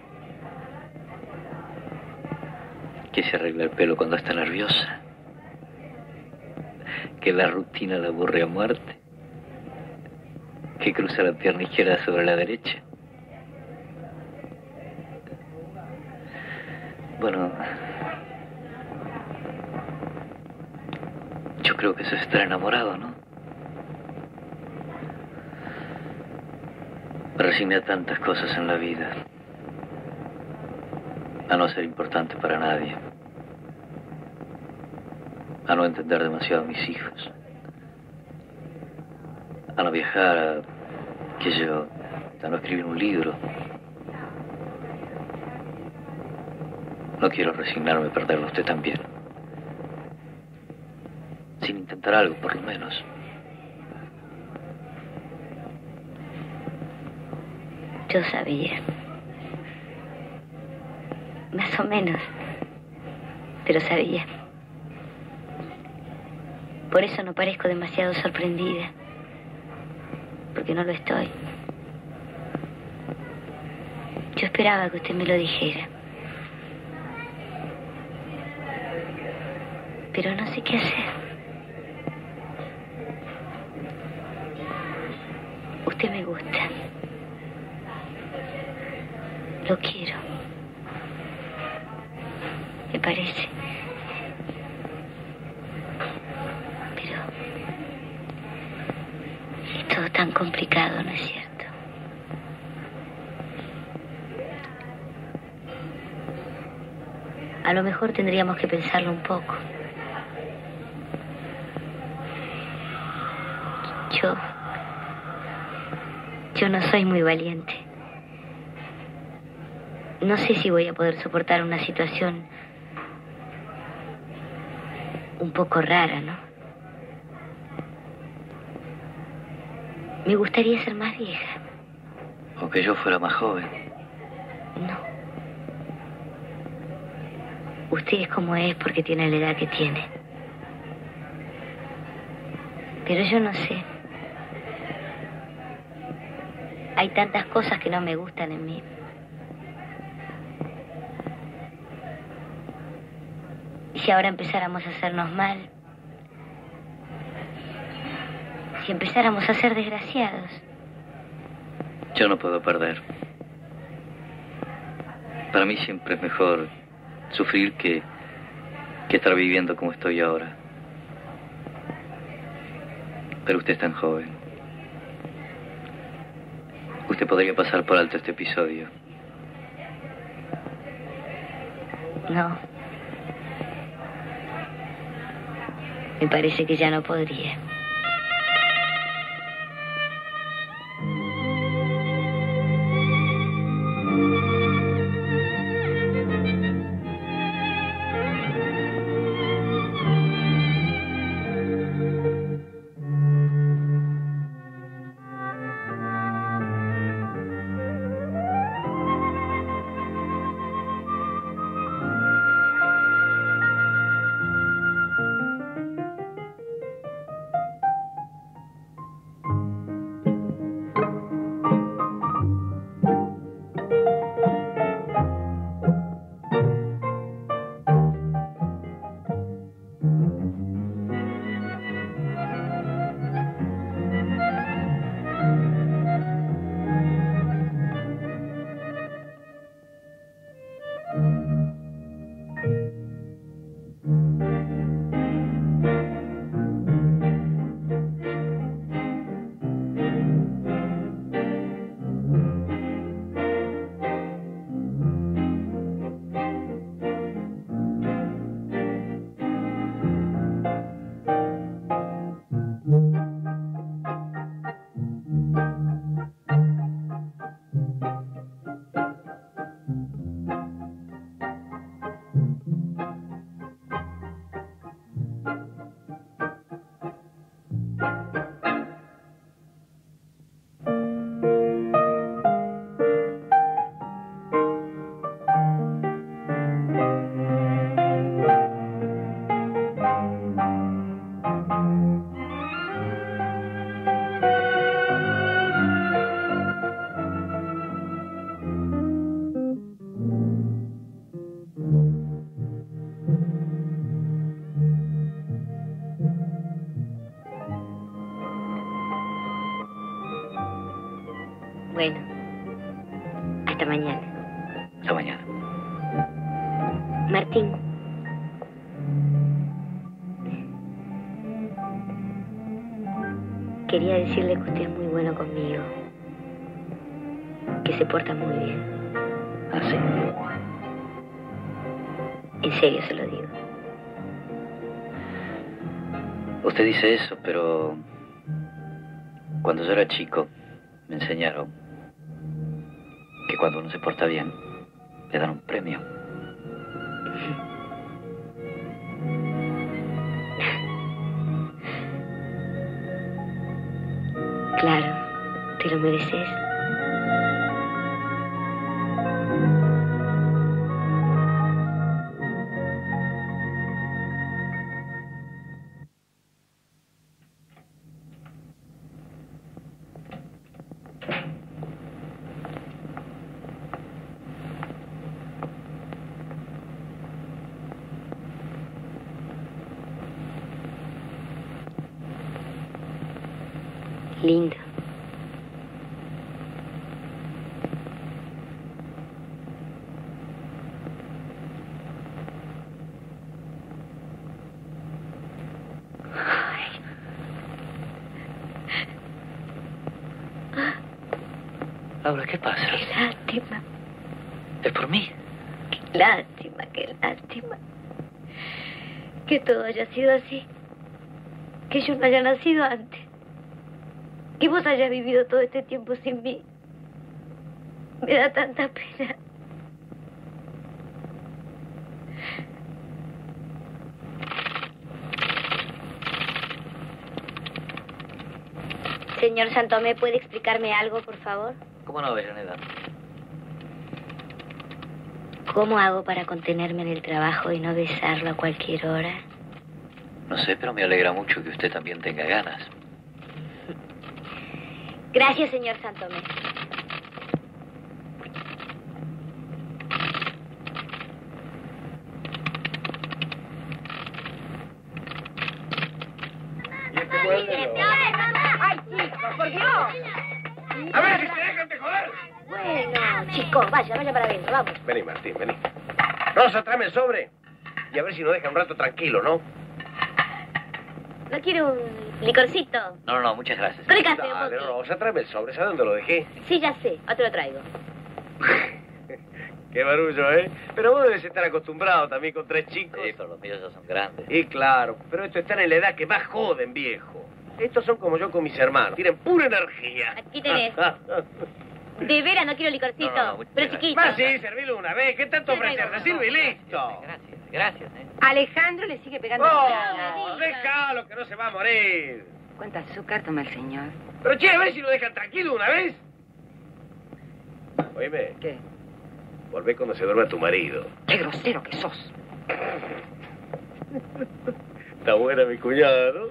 Que se arregla el pelo cuando está nerviosa. Que la rutina la aburre a muerte. Que cruza la pierna izquierda sobre la derecha. Bueno, yo creo que eso es estar enamorado, ¿no? Me resigné a tantas cosas en la vida. A no ser importante para nadie. A no entender demasiado a mis hijos. A no viajar, a no escribir un libro. No quiero resignarme a perderlo a usted también. Sin intentar algo, por lo menos. Yo sabía. Más o menos. Pero sabía. Por eso no parezco demasiado sorprendida. Porque no lo estoy. Yo esperaba que usted me lo dijera. Pero no sé qué hacer. Usted me gusta. Lo quiero. Me parece. Pero es todo tan complicado, ¿no es cierto? A lo mejor tendríamos que pensarlo un poco. Yo no soy muy valiente. No sé si voy a poder soportar una situación un poco rara, ¿no? Me gustaría ser más vieja. O que yo fuera más joven. No. Usted es como es porque tiene la edad que tiene. Pero yo no sé. Hay tantas cosas que no me gustan en mí. Y si ahora empezáramos a hacernos mal, si empezáramos a ser desgraciados. Yo no puedo perder. Para mí siempre es mejor sufrir que estar viviendo como estoy ahora. Pero usted es tan joven. Usted podría pasar por alto este episodio. No. Me parece que ya no podría. Bueno, hasta mañana. Hasta mañana. Martín. Quería decirle que usted es muy bueno conmigo. Que se porta muy bien. ¿Ah, sí? En serio se lo digo. Usted dice eso, pero cuando yo era chico me enseñaron que cuando uno se porta bien le dan un premio. Claro, te lo mereces. Lindo. Laura, ¿qué pasa? Qué lástima. ¿Es por mí? Qué lástima, qué lástima. Que todo haya sido así. Que yo no haya nacido antes. Que vos hayas vivido todo este tiempo sin mí. Me da tanta pena. Señor Santomé, ¿puede explicarme algo, por favor? ¿Cómo no, Avellaneda? ¿Cómo hago para contenerme en el trabajo y no besarlo a cualquier hora? No sé, pero me alegra mucho que usted también tenga ganas. Gracias, señor Santomé. ¡Ay, chicos, por Dios! A ver si se dejan de joder. Bueno, chicos, vaya para adentro, vamos. Vení, Martín, vení. Rosa, tráeme el sobre. Y a ver si nos deja un rato tranquilo, ¿no? ¿No quiere un licorcito? No, muchas gracias. Con el café, un Dale, poquito. Rosa, tráeme el sobre. ¿Sabes dónde lo dejé? Sí, ya sé, otro lo traigo. Qué barullo, ¿eh? Pero vos debes estar acostumbrado también con 3 chicos. Sí, pero los míos ya son grandes. Y claro, pero estos están en la edad que más joden, viejo. Estos son como yo con mis hermanos. Tienen pura energía. Aquí tenés. De veras no quiero licorcito, No, pero muchas chiquito. Más sí, servilo una vez. ¿Qué tanto Sí, traigo. ofrecer? Sirve y listo. Gracias. Alejandro le sigue pegando ¡Oh! la Déjalo, que no se va a morir. ¿Cuánta azúcar toma el señor? Pero che, a ver si lo dejan tranquilo una vez. Oíme, ¿Qué? volvé cuando se duerma tu marido. ¡Qué grosero que sos! Está buena mi cuñado.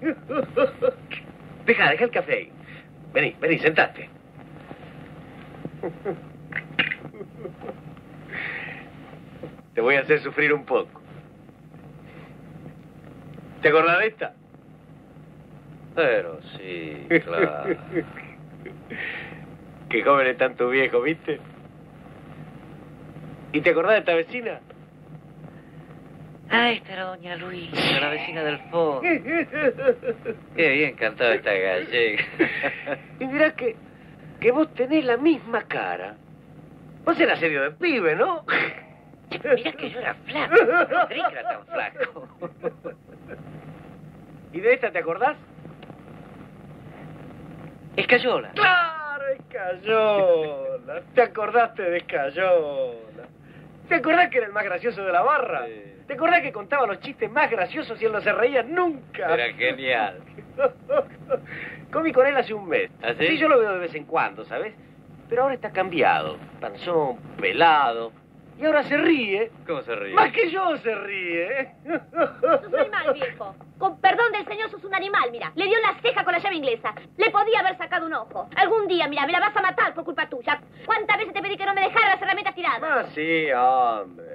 Deja el café ahí. Vení, sentate. Te voy a hacer sufrir un poco. ¿Te acordás de esta? Pero sí, claro. Qué joven es tanto viejo, ¿viste? ¿Y te acordás de esta vecina? Ah, esta era doña Luisa, la vecina del fondo. Qué bien cantaba esta gallega. Y mirá que vos tenés la misma cara. Vos eras serio de pibe, ¿no? Mirá que yo era flaco. No creí que era tan flaco. ¿Y de esta te acordás? Escayola. ¡Claro, Escayola! ¿Te acordaste de Escayola? ¿Te acordás que era el más gracioso de la barra? Sí. ¿Te acordás que contaba los chistes más graciosos y él no se reía nunca? Era genial. Comí con él hace un mes. ¿Ah, sí? Yo lo veo de vez en cuando, ¿sabes? Pero ahora está cambiado. Panzón, pelado. Y ahora se ríe. ¿Cómo se ríe? Más que yo se ríe. Sos un animal, viejo. Con perdón del señor, sos un animal, mira. Le dio la ceja con la llave inglesa. Le podía haber sacado un ojo. Algún día, mira, me la vas a matar por culpa tuya. ¿Cuántas veces te pedí que no me dejara las herramientas tiradas? Ah, sí, hombre.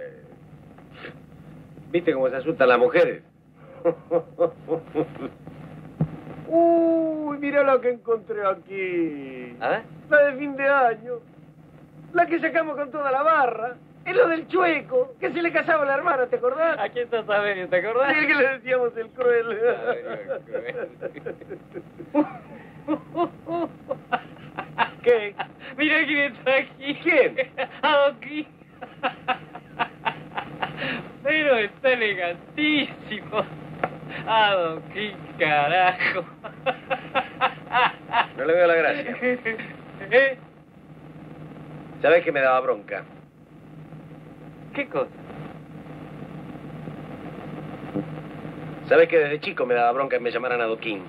¿Viste cómo se asustan las mujeres? Uy, mira lo que encontré aquí. A ver. La de fin de año. La que sacamos con toda la barra. Es lo del chueco, que se le casaba a la hermana, ¿te acordás? Aquí está Saberio, ¿te acordás? Sí, que le decíamos el cruel. ¿Qué? Mira quién está aquí. ¿Quién? Aquí. Pero está elegantísimo. Ah, Don King, carajo. No le veo la gracia. ¿Eh? ¿Sabés que me daba bronca? ¿Qué cosa? ¿Sabés que desde chico me daba bronca que me llamaran Adoquín?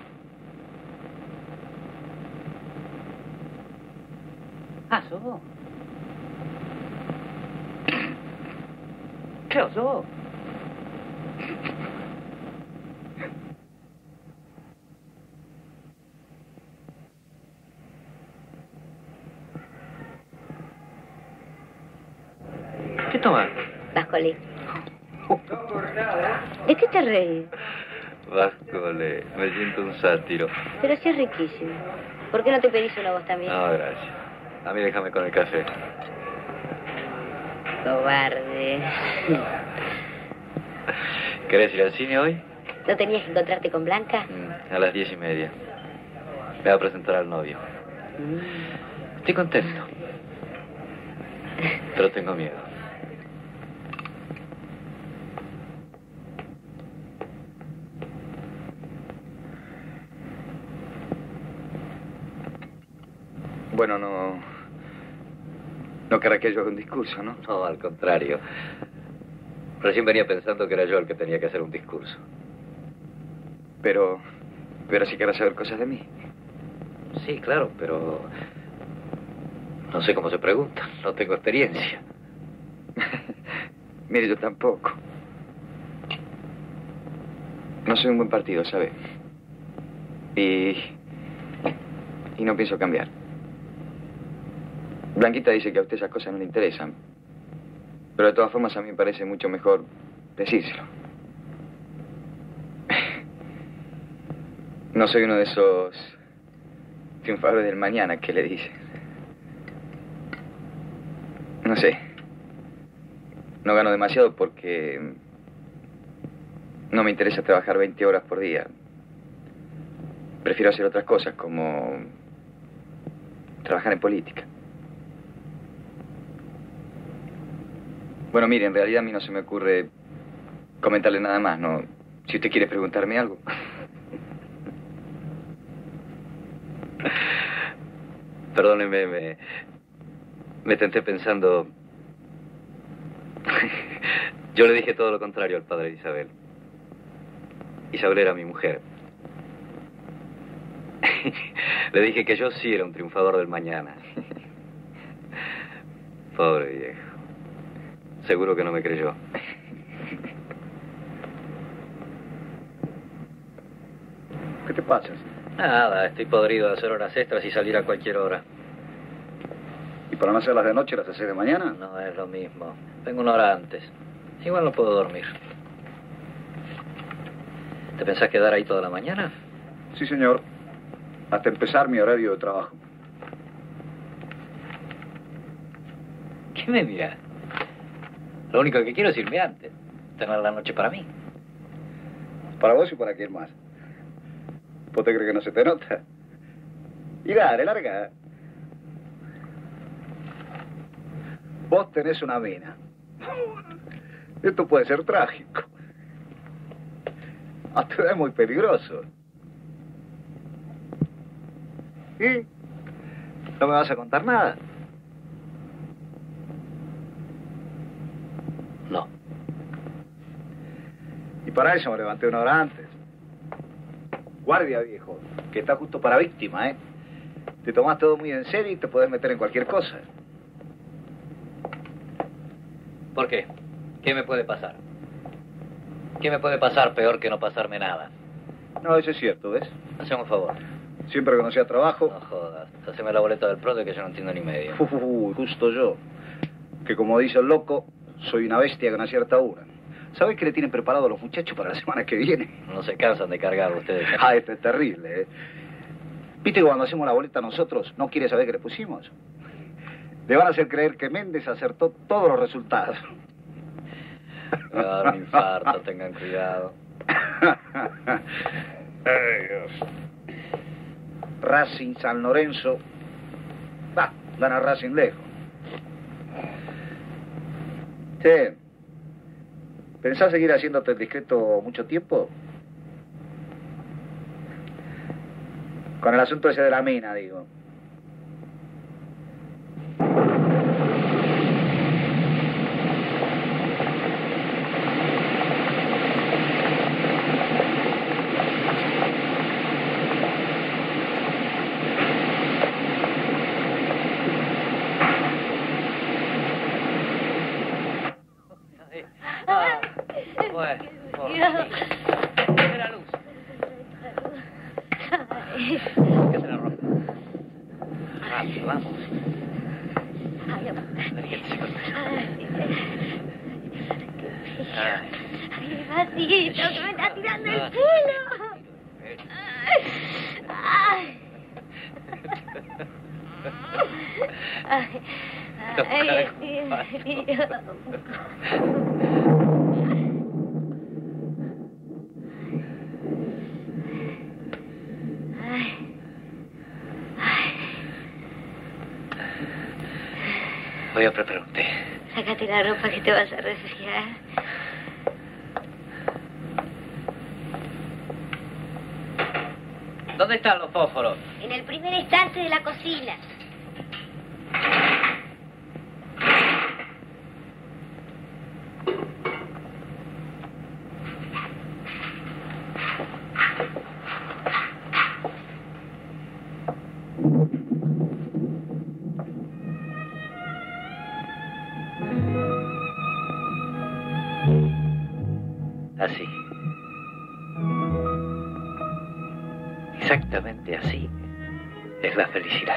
Ah, sos vos. Claro, sos vos. ¿Qué tomas? Vascoli. ¿De qué te reís? Vascole, me siento un sátiro. Pero sí es riquísimo. ¿Por qué no te pedís una vos también? No, gracias. A mí déjame con el café. Cobarde. ¿Querés ir al cine hoy? ¿No tenías que encontrarte con Blanca? A las 10:30. Me va a presentar al novio. Estoy contento. Pero tengo miedo. Bueno, no querrá que yo haga un discurso, ¿no? No, al contrario. Recién venía pensando que era yo el que tenía que hacer un discurso. Pero si querrás saber cosas de mí. Sí, claro, pero no sé cómo se pregunta. No tengo experiencia. Mire, yo tampoco. No soy un buen partido, ¿sabe? Y no pienso cambiar. Blanquita dice que a usted esas cosas no le interesan. Pero de todas formas a mí me parece mucho mejor decírselo. No soy uno de esos triunfadores del mañana que le dicen. No sé. No gano demasiado porque no me interesa trabajar 20 horas por día. Prefiero hacer otras cosas como trabajar en política. Bueno, mire, en realidad a mí no se me ocurre comentarle nada más, ¿no? Si usted quiere preguntarme algo. Perdóneme, me tenté pensando... Yo le dije todo lo contrario al padre de Isabel. Isabel era mi mujer. Le dije que yo sí era un triunfador del mañana. Pobre viejo. Seguro que no me creyó. ¿Qué te pasa? Nada, estoy podrido de hacer horas extras y salir a cualquier hora. ¿Y para no hacerlas de noche las haces de mañana? No es lo mismo. Vengo una hora antes. Igual no puedo dormir. ¿Te pensás quedar ahí toda la mañana? Sí, señor. Hasta empezar mi horario de trabajo. ¿Qué me mirás? Lo único que quiero es irme antes. Tener la noche para mí. Para vos y para quién más. ¿Vos te crees que no se te nota? Y dale, larga. Vos tenés una vena. Esto puede ser trágico. Hasta es muy peligroso. ¿Y? ¿No me vas a contar nada? No. Y para eso me levanté una hora antes. Guardia, viejo, que está justo para víctima, ¿eh? Te tomás todo muy en serio y te podés meter en cualquier cosa. ¿Por qué? ¿Qué me puede pasar? ¿Qué me puede pasar peor que no pasarme nada? No, eso es cierto, ¿ves? Haceme un favor. Siempre que no sea trabajo... No jodas. Haceme la boleta del PRODE que yo no entiendo ni medio. Justo yo. Que como dice el loco, soy una bestia con una cierta hora. ¿Sabés qué le tienen preparado a los muchachos para la semana que viene? No se cansan de cargar ustedes. Ah, esto es terrible, ¿eh? ¿Viste que cuando hacemos la boleta nosotros no quiere saber qué le pusimos? Le van a hacer creer que Méndez acertó todos los resultados. Me va a dar un infarto, tengan cuidado. Ay, Dios. Racing San Lorenzo. Va, gana Racing lejos. Che, ¿pensás seguir haciéndote el discreto mucho tiempo? Con el asunto ese de la mina, digo. Voy a preparar un té. Sácate la ropa que te vas a resfriar. ¿Dónde están los fósforos? En el primer estante de la cocina. Así. Exactamente así es la felicidad.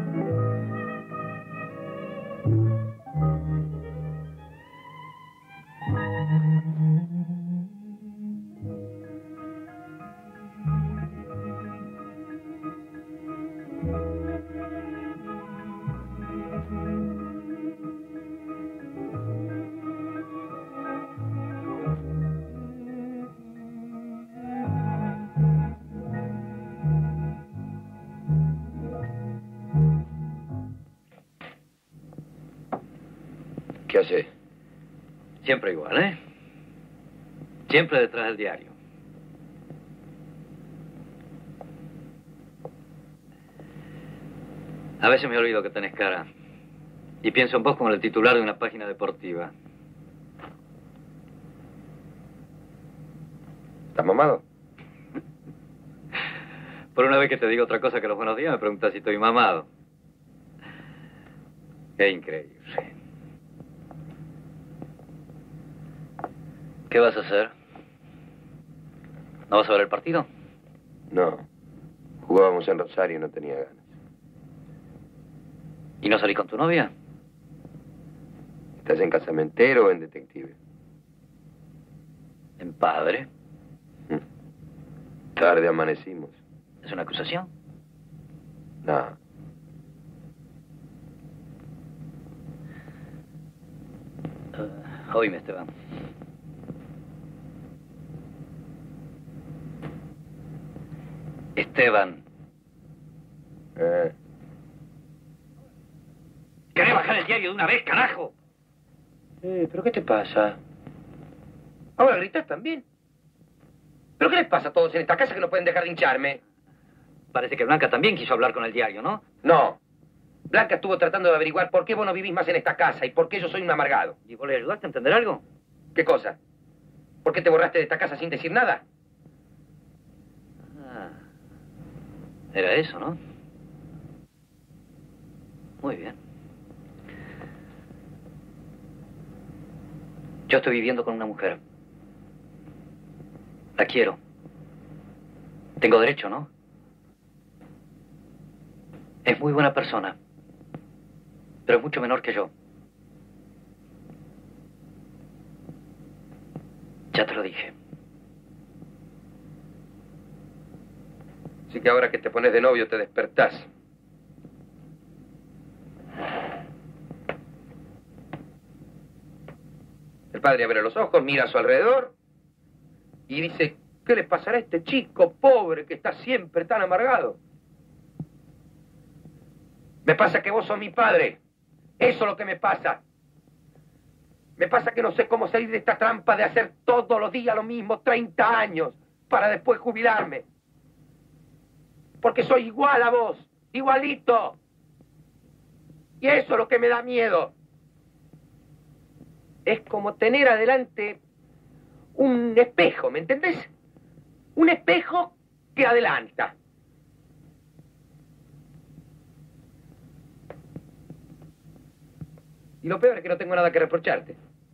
¿Qué hace? Siempre igual, ¿eh? Siempre detrás del diario. A veces me olvido que tenés cara. Y pienso en vos como el titular de una página deportiva. ¿Estás mamado? Por una vez que te digo otra cosa que los buenos días, me preguntas si estoy mamado. Qué increíble. ¿Qué vas a hacer? ¿No vas a ver el partido? No. Jugábamos en Rosario y no tenía ganas. ¿Y no salís con tu novia? ¿Estás en casamentero o en detective? ¿En padre? Tarde amanecimos. ¿Es una acusación? No. Oíme, Esteban. Esteban. ¿Querés bajar el diario de una vez, carajo? ¿Pero qué te pasa? Ahora gritas también. ¿Pero qué les pasa a todos en esta casa que no pueden dejar de hincharme? Parece que Blanca también quiso hablar con el diario, ¿no? No. Blanca estuvo tratando de averiguar por qué vos no vivís más en esta casa y por qué yo soy un amargado. ¿Y vos le ayudaste a entender algo? ¿Qué cosa? ¿Por qué te borraste de esta casa sin decir nada? Ah, era eso, ¿no? Muy bien. Yo estoy viviendo con una mujer. La quiero. Tengo derecho, ¿no? Es muy buena persona. Pero es mucho menor que yo. Ya te lo dije. Así que ahora que te pones de novio te despertás. El padre abre los ojos, mira a su alrededor y dice, ¿qué le pasará a este chico pobre que está siempre tan amargado? Me pasa que vos sos mi padre. Eso es lo que me pasa. Me pasa que no sé cómo salir de esta trampa de hacer todos los días lo mismo 30 años para después jubilarme. Porque soy igual a vos, igualito. Y eso es lo que me da miedo. Es como tener adelante un espejo, ¿me entendés? Un espejo que adelanta. Y lo peor es que no tengo nada que reprocharte.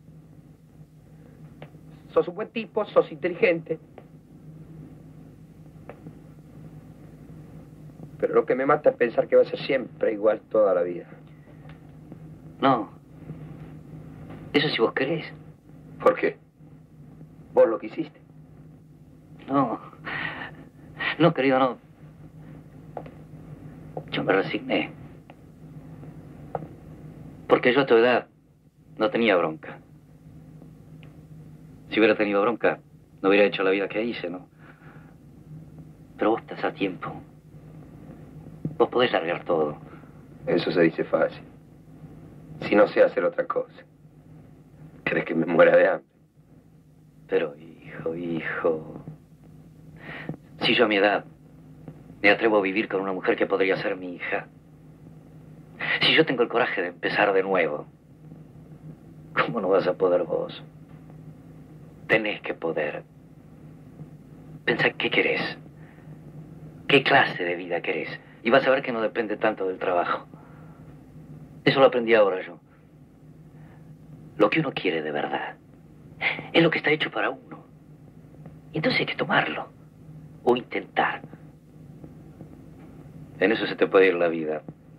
Sos un buen tipo, sos inteligente. Pero lo que me mata es pensar que va a ser siempre igual toda la vida. No. Eso si vos querés. ¿Por qué? ¿Vos lo quisiste? No. No, querido, no. Yo me resigné. Porque yo a tu edad no tenía bronca. Si hubiera tenido bronca, no hubiera hecho la vida que hice, ¿no? Pero vos estás a tiempo. Vos podés largar todo. Eso se dice fácil. Si no sé hacer otra cosa. ¿Crees que me muera de hambre? Pero, hijo... Si yo a mi edad me atrevo a vivir con una mujer que podría ser mi hija... Si yo tengo el coraje de empezar de nuevo... ¿Cómo no vas a poder vos? Tenés que poder. Pensá qué querés. ¿Qué clase de vida querés? Y vas a ver que no depende tanto del trabajo. Eso lo aprendí ahora yo. Lo que uno quiere de verdad es lo que está hecho para uno. Y entonces hay que tomarlo. O intentar. En eso se te puede ir la vida.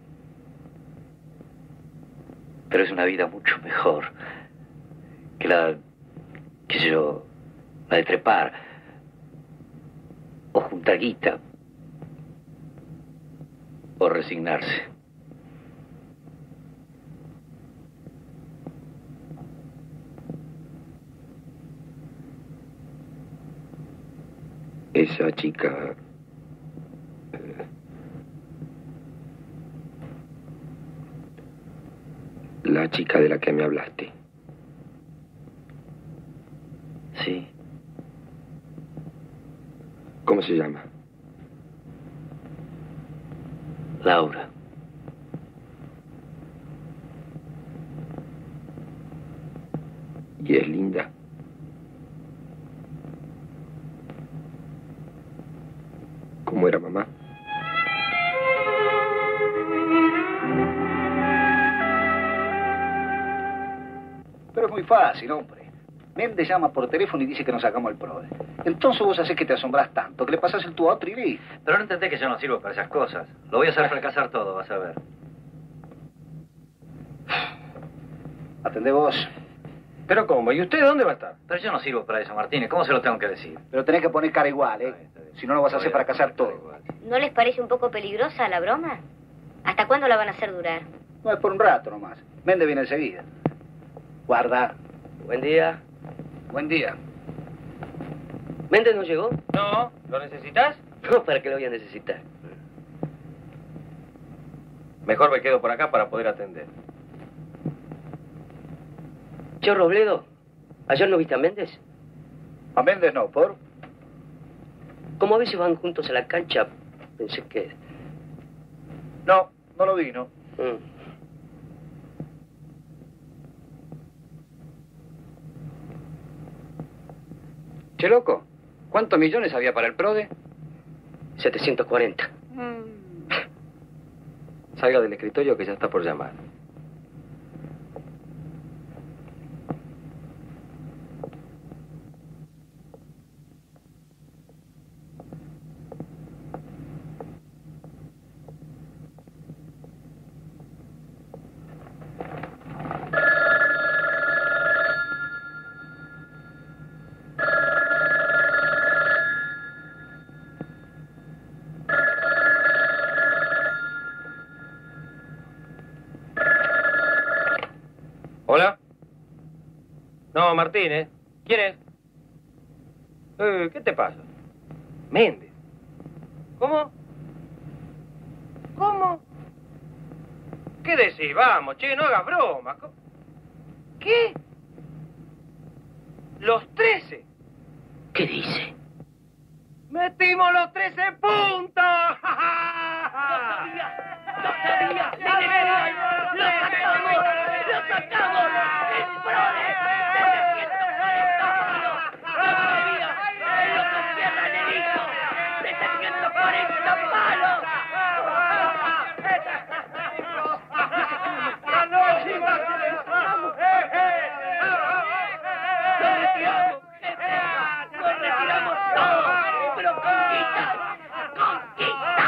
Pero es una vida mucho mejor que la, qué sé yo, la de trepar o juntar guita o resignarse. Esa chica... la chica de la que me hablaste. Sí. ¿Cómo se llama? Laura. ¿Y es linda? ¿Cómo era mamá? Pero es muy fácil, hombre. Méndez llama por teléfono y dice que nos sacamos el PRODE. Entonces vos haces que te asombrás tanto, que le pasás el tú a otro y listo. Pero no entendés que yo no sirvo para esas cosas. Lo voy a hacer fracasar todo, vas a ver. Atendé vos. ¿Pero cómo? ¿Y usted dónde va a estar? Pero yo no sirvo para eso, Martínez. ¿Cómo se lo tengo que decir? Pero tenés que poner cara igual, ¿eh? Si no, lo vas a hacer fracasar todo. ¿No les parece un poco peligrosa la broma? ¿Hasta cuándo la van a hacer durar? No es por un rato nomás. Méndez viene enseguida. Guarda. Buen día. Buen día. ¿Méndez no llegó? No. ¿Lo necesitas? No, ¿para qué lo voy a necesitar? Mejor me quedo por acá para poder atender. Che, Robledo, ¿ayer no viste a Méndez? A Méndez no, ¿por? Como a veces van juntos a la cancha, pensé que... No, no lo vi, ¿no? Che, loco, ¿cuántos millones había para el PRODE? 740. Salga del escritorio que ya está por llamar. No, Martínez. ¿Quién es? ¿Qué te pasa? Méndez. ¿Cómo? ¿Cómo? ¿Qué decís? Vamos, che, no hagas broma. ¿Qué? ¿Los 13? ¿Qué dice? ¡Metimos los 13 puntos! ¡Lo sabía! ¡Lo sabía! ¡Lo sacamos! ¡Lo sacamos! ¡El Prode! ¡740 palos! ¡Lo sabía! ¡Es lo que cierra el edicto! ¡740 palos! ¡Nos retiramos todos! ¡Pero conquista! ¡Conquista!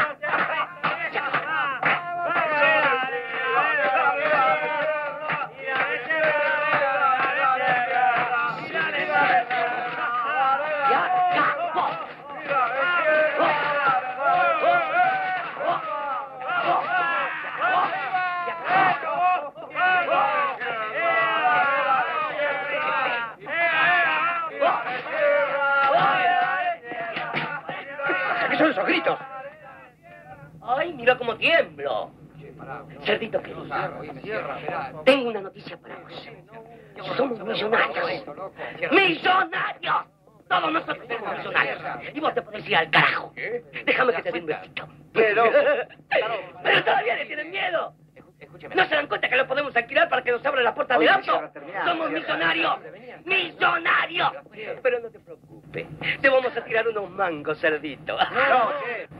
¿Qué son esos gritos? ¡Ay, mira cómo tiemblo! Cerdito querido, tengo una noticia para vos. Somos millonarios. ¡Millonarios! Todos nosotros somos millonarios. Y vos te podés ir al carajo. Déjame que te dé un besito. Pero todavía le tienen miedo. ¿No se dan cuenta que lo podemos alquilar para que nos abra la puerta del auto? ¡Somos millonarios! ¡Millonarios! Pero no te preocupes. Te vamos a tirar unos mangos, cerdito. No,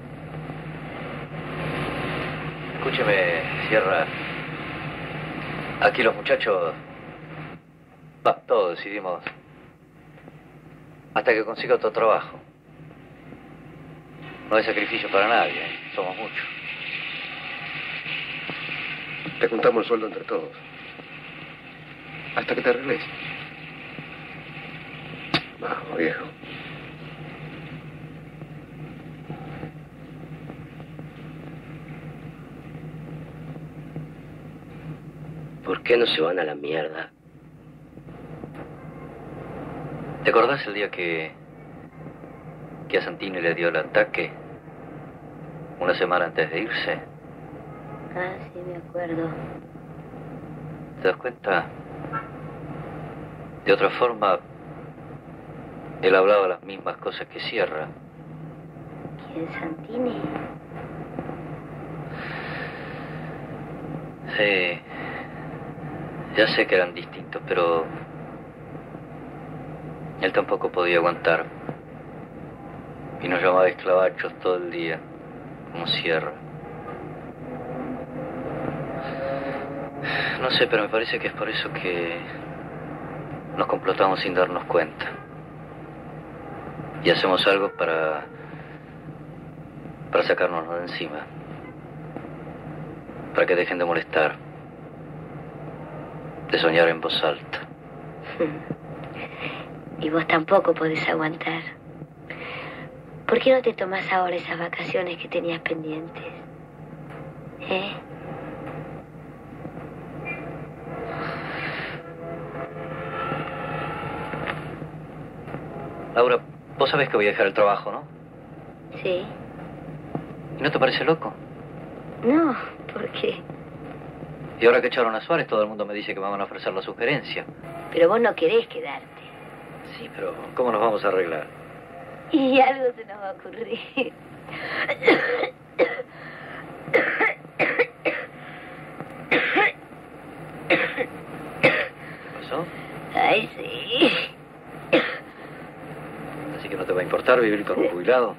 escúcheme, Sierra. Aquí los muchachos... todos decidimos... hasta que consiga otro trabajo. No hay sacrificio para nadie. Somos muchos. Te juntamos el sueldo entre todos. Hasta que te arregles. Vamos, viejo. ¿Por qué no se van a la mierda? ¿Te acordás el día que a Santini le dio el ataque? Una semana antes de irse. Ah, sí, me acuerdo. ¿Te das cuenta? De otra forma, él hablaba las mismas cosas que Sierra. ¿Quién, Santini? Sí. Ya sé que eran distintos, pero... él tampoco podía aguantar. Y nos llamaba esclavachos todo el día, como Sierra. No sé, pero me parece que es por eso que nos complotamos sin darnos cuenta. Y hacemos algo para sacárnoslo de encima. Para que dejen de molestar. De soñar en voz alta. Y vos tampoco podés aguantar. ¿Por qué no te tomás ahora esas vacaciones que tenías pendientes? ¿Eh? Laura, vos sabés que voy a dejar el trabajo, ¿no? Sí. ¿Y no te parece loco? No, ¿por qué? Y ahora que echaron a Suárez, todo el mundo me dice que me van a ofrecer la sugerencia. Pero vos no querés quedarte. Sí, pero ¿cómo nos vamos a arreglar? Y algo se nos va a ocurrir. ¿Qué pasó? Ay, sí. Así que no te va a importar vivir con un jubilado.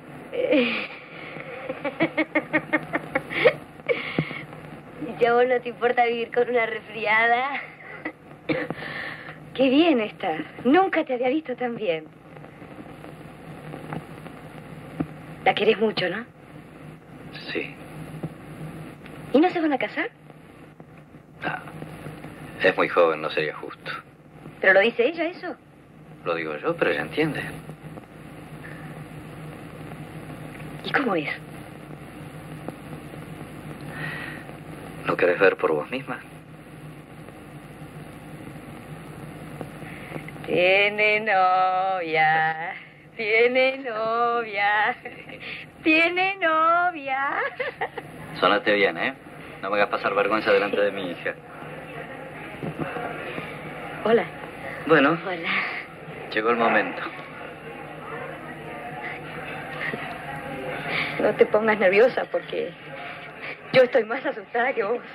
¿Y a vos no te importa vivir con una resfriada? Qué bien está. Nunca te había visto tan bien. La querés mucho, ¿no? Sí. ¿Y no se van a casar? No. Es muy joven, no sería justo. ¿Pero lo dice ella, eso? Lo digo yo, pero ella entiende. ¿Y cómo es? ¿No querés ver por vos misma? Tiene novia, tiene novia, tiene novia. Sonaste bien, ¿eh? No me hagas pasar vergüenza delante de mi hija. Hola. Bueno, Hola. llegó el momento. No te pongas nerviosa porque yo estoy más asustada que vos.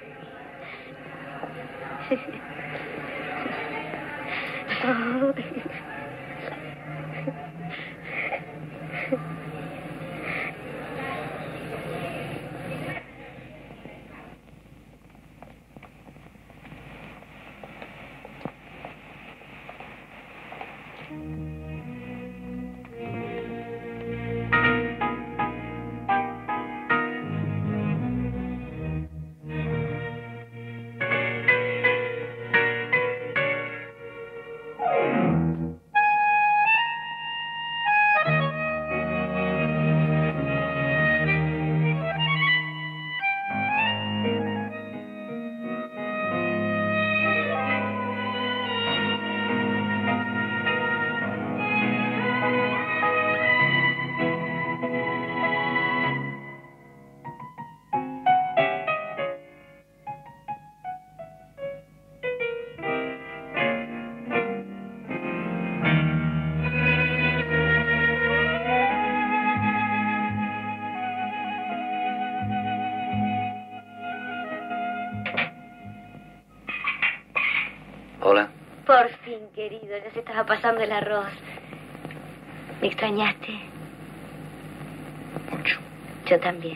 Hola. Por fin, querido, ya se estaba pasando el arroz. ¿Me extrañaste? Mucho. Yo también.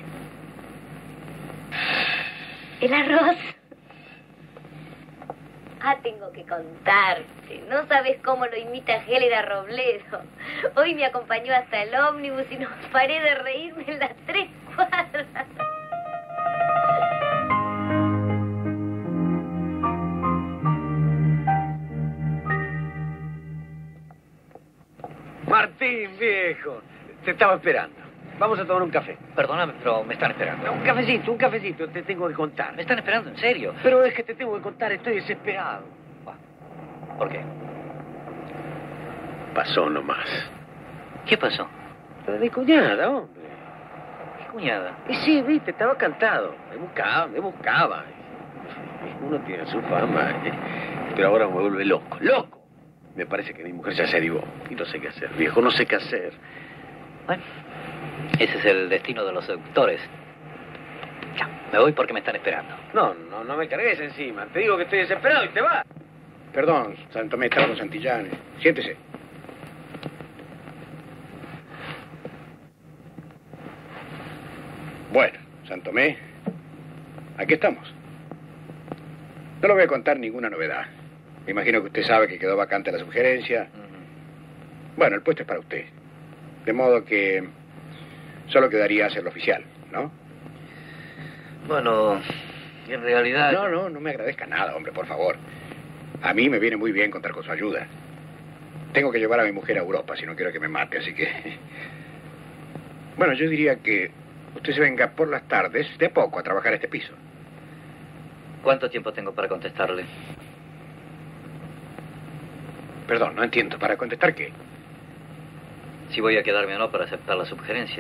¿El arroz? Ah, tengo que contarte. No sabes cómo lo imita Gélida Robledo. Hoy me acompañó hasta el ómnibus y no paré de reírme en las 3 cuadras. Martín, viejo. Te estaba esperando. Vamos a tomar un café. Perdóname, pero me están esperando. Un cafecito, te tengo que contar. Me están esperando, en serio. Pero es que te tengo que contar, estoy desesperado. ¿Por qué? Pasó nomás. ¿Qué pasó? Lo de mi cuñada, hombre. ¿Qué cuñada? Y sí, viste, estaba cantado. Me buscaba. Uno tiene su fama, pero ahora me vuelve loco. ¡Loco! Me parece que mi mujer ya se avivó. Y no sé qué hacer, viejo, no sé qué hacer. Bueno, ese es el destino de los seductores. Ya, me voy porque me están esperando. No me cargues encima. Te digo que estoy desesperado y te vas. Perdón, Santomé, estaba con Santillán. Siéntese. Bueno, Santomé, aquí estamos. No le voy a contar ninguna novedad. Me imagino que usted sabe que quedó vacante la sugerencia. Bueno, el puesto es para usted. De modo que solo quedaría hacerlo oficial, ¿no? Bueno, en realidad... No me agradezca nada, hombre, por favor. A mí me viene muy bien contar con su ayuda. Tengo que llevar a mi mujer a Europa si no quiero que me mate, así que... Bueno, yo diría que usted se venga por las tardes, de poco, a trabajar este piso. ¿Cuánto tiempo tengo para contestarle? Perdón, no entiendo. ¿Para contestar qué? Si voy a quedarme o no para aceptar la sugerencia.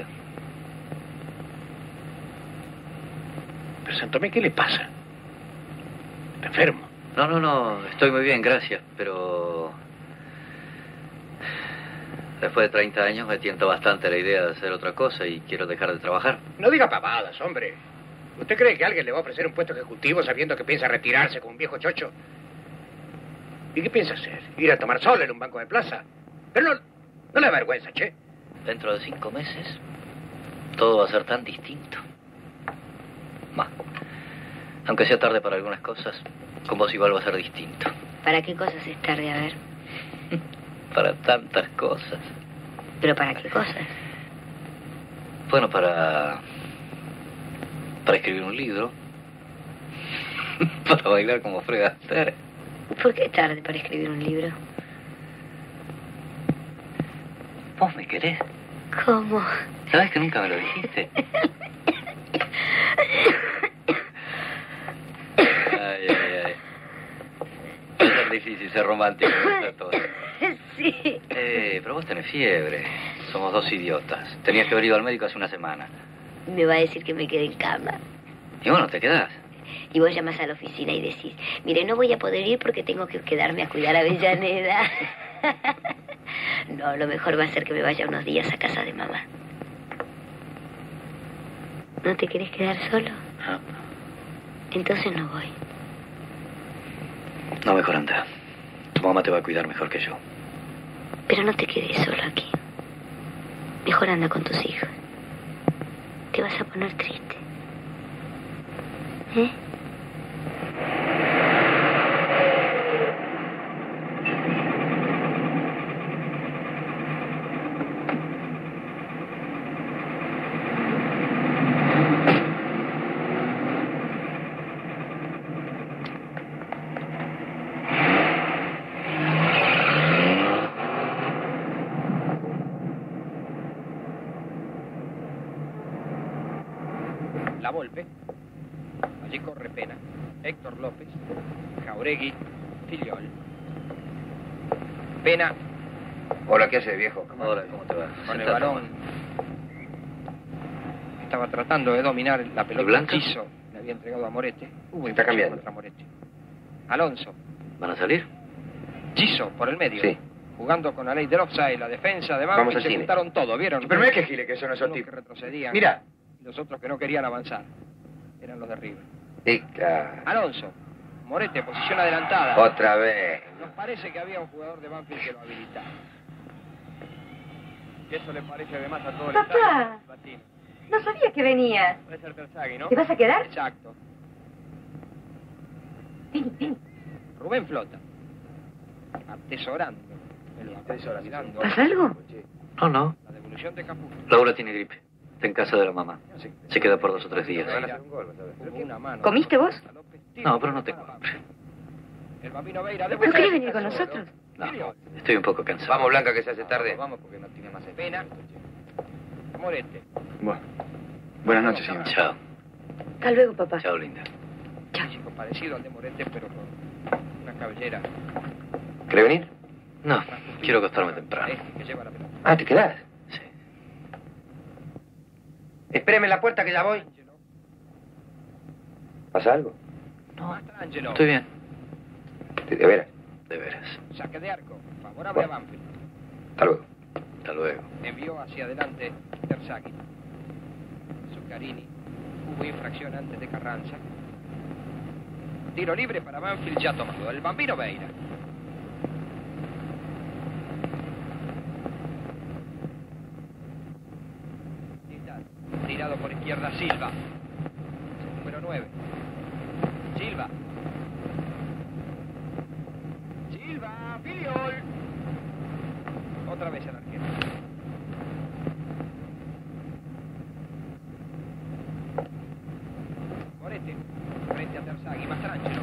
Pero Santomé, ¿qué le pasa? ¿Está enfermo? No, estoy muy bien, gracias, pero... Después de 30 años me tienta bastante la idea de hacer otra cosa y quiero dejar de trabajar. No diga pavadas, hombre. ¿Usted cree que alguien le va a ofrecer un puesto ejecutivo sabiendo que piensa retirarse con un viejo chocho? ¿Y qué piensa hacer? ¿Ir a tomar sol en un banco de plaza? Pero no le da vergüenza, che. Dentro de 5 meses, todo va a ser tan distinto. Aunque sea tarde para algunas cosas, con vos igual va a ser distinto. ¿Para qué cosas es tarde? A ver. Para tantas cosas. ¿Pero para qué cosas? Bueno, para escribir un libro. Para bailar como Fred Astaire. ¿Por qué tarde para escribir un libro? ¿Vos me querés? ¿Cómo? ¿Sabes que nunca me lo dijiste? Ay. difícil ser romántico. Todo. Sí. Pero vos tenés fiebre. Somos dos idiotas. Tenías que haber ido al médico hace una semana. Me va a decir que me quede en cama. Y bueno, te quedás. Y vos llamas a la oficina y decís, mire, no voy a poder ir porque tengo que quedarme a cuidar a Avellaneda. No, lo mejor va a ser que me vaya unos días a casa de mamá. ¿No te querés quedar solo? No. Entonces no voy. No, mejor anda. Tu mamá te va a cuidar mejor que yo. Pero no te quedes solo aquí. Mejor anda con tus hijos. Te vas a poner triste. ¿Eh? La Volpe. Allí corre Pena, Héctor López, Jauregui, Filiol. Pena. Hola, ¿qué haces, viejo? Hola, ¿cómo te va? Con el balón. Estaba tratando de dominar la pelota. Blanca? Chiso le había entregado a Morete. Hubo Está cambiando. contra Morete. Alonso. ¿Van a salir? Chiso por el medio. Sí. Jugando con la ley del offside, la defensa de Vamos Banfield, al se cine. juntaron todo, ¿vieron? Pero mira que gile que son esos Unos que tipos. retrocedían. Mira. Y los otros que no querían avanzar. Eran los de River. Ica. Alonso. Morete, posición adelantada. Otra vez. Nos parece que había un jugador de Banfield que lo habilitaba. Y eso le parece además a todo el Papá. estadio. Latino. No sabía que venías. Puede ser Terzaghi, ¿no? ¿Te vas a quedar? Exacto. Vení. Rubén Flota. Atesorando. Atesorando. ¿Pasa algo? No, no. La devolución de Caputo. Laura tiene gripe. Está en casa de la mamá. Se queda por 2 o 3 días. Hubo una mano. ¿Comiste vos? No, pero no tengo hambre. El Bambino Veira. ¿No querés venir con nosotros? No, estoy un poco cansado. Vamos, Blanca, que se hace tarde. Vamos porque no tiene más Pena. Morete. Bueno. Buenas noches, señor. Chao. Hasta luego, papá. Chao, linda. Un chico parecido al de Morete, pero con una cabellera. ¿Querés venir? No, quiero acostarme temprano. Que lleva la pelota. Ah, ¿te quedás? Sí. Espéreme en la puerta que ya voy. ¿Pasa algo? Mastrangelo. Estoy bien. De veras. De veras. Saque de arco. Favorable a Banfield. Hasta luego. Hasta luego. Envió hacia adelante Terzaghi. Zuccarini. Hubo infracción antes de Carranza. Tiro libre para Banfield ya tomado. El Bambino Veira. Tirado por izquierda Silva. Número 9. Silva. Silva. Filiol. Otra vez el arquero. Morete. Frente a Terzaghi. Mastrangelo.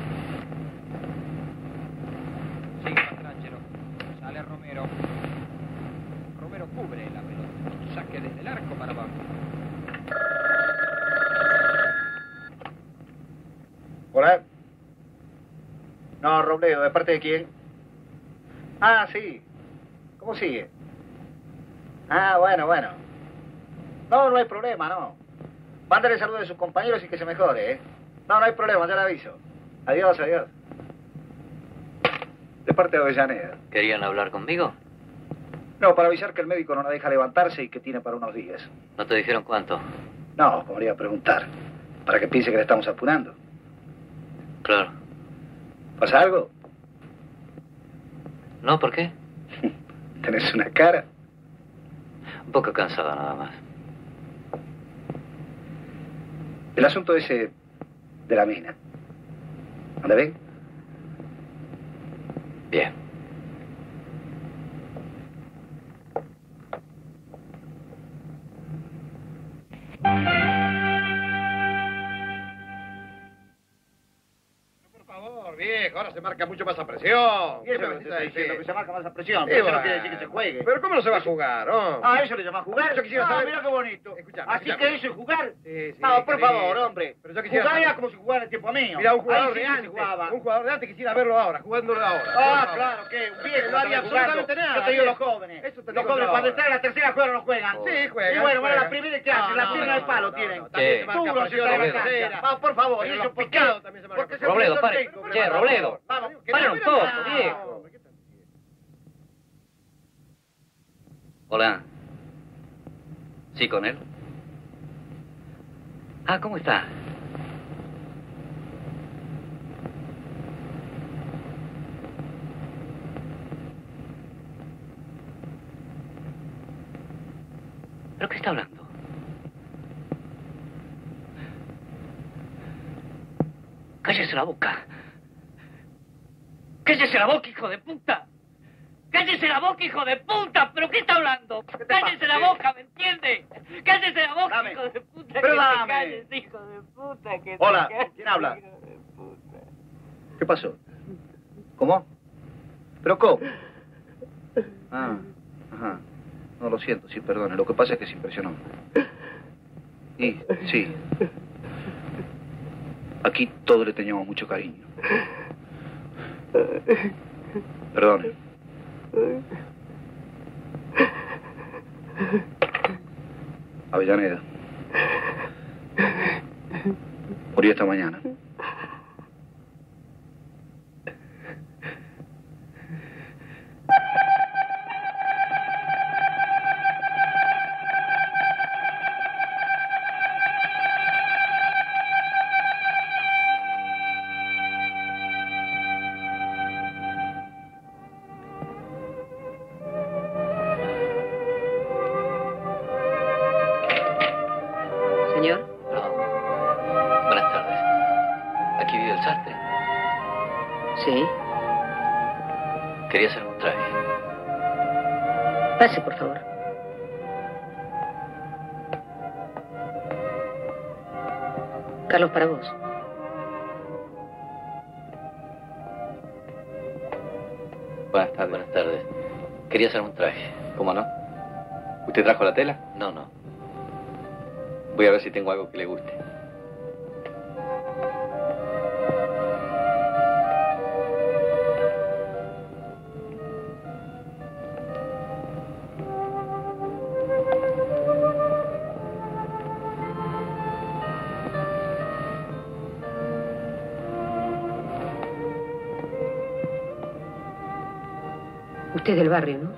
Sigue Mastrangelo. Sale Romero. Romero cubre la pelota. Saque desde el arco para Banfield. ¿Hola? No, Robledo, ¿de parte de quién? Ah, sí. ¿Cómo sigue? Ah, bueno. No, no hay problema, no. Mándale saludos a sus compañeros y que se mejore, ¿eh? No hay problema, ya le aviso. Adiós. De parte de Avellaneda. ¿Querían hablar conmigo? No, para avisar que el médico no la deja levantarse y que tiene para unos días. ¿No te dijeron cuánto? No, como le iba a preguntar. Para que piense que le estamos apurando. Claro. ¿Pasa algo? No, ¿por qué? Tenés una cara. Un poco cansada nada más. El asunto ese de la mina. ¿Dónde ven? Bien. Por favor, favor, viejo, ahora se marca mucho más a presión. Y eso es lo que te está diciendo, que se marca más a presión. Sí, Pero eso bueno. no quiere decir que se juegue. Pero ¿cómo no se va a jugar, no? Ah, ¿eso le llama jugar? Yo quisiera saber... mira qué bonito. Escuchame, ¿Así escuchame. que eso es jugar? Sí, sí, No, por querido. favor, hombre. Pero yo quisiera Jugar era saber- como si jugara en el tiempo mío. Mira, un jugador Ahí sí de que se antes. jugaba. Un jugador de antes quisiera verlo ahora, jugándolo ahora. Ah, Por favor. claro, que un viejo No había también jugando. absolutamente nada. Yo te digo los viejo. jóvenes. Eso te Los digo jóvenes yo cuando ahora. están en la tercera juegan o no juegan. Sí, juegan. Y bueno, juegan. la primera que hacen, la pierna de palo tienen. También Che. se marca Tú los presión están en la en la cancha. tercera. Vamos, por favor, Pero eso los por qué. picados también se marcan Porque es presión. el Robledo, pare. técnico, Che, por Robledo. favor. Vamos, que Pare no, un mira, poco, no. viejo. Hola. ¿Sí, con él? Ah, ¿cómo está? ¿Pero qué está hablando? ¡Cállese la boca! ¡Cállese la boca, hijo de puta! ¡Cállese la boca, hijo de puta! ¿Pero qué está hablando? ¡Cállese la boca, ¿me entiende? ¡Cállese la boca, Dame. hijo de puta! Pero que dame. te calles, hijo de puta! Que Hola, te calles, ¿quién habla? hijo de puta. ¿Qué pasó? ¿Cómo? ¿Pero cómo? Ah, ajá. No, lo siento, sí, perdone. Lo que pasa es que se impresionó. Y, sí. Aquí todos le teníamos mucho cariño. Perdone. Avellaneda. Murió esta mañana. Señor, Buenas tardes. ¿Aquí vive el sastre? sí. Quería hacerme un traje. Pase, por favor. Carlos, para vos. Buenas tardes. Buenas tardes. Quería hacerme un traje. ¿Cómo no? ¿Usted trajo la tela? No, no. Voy a ver si tengo algo que le guste. Usted es del barrio, ¿no?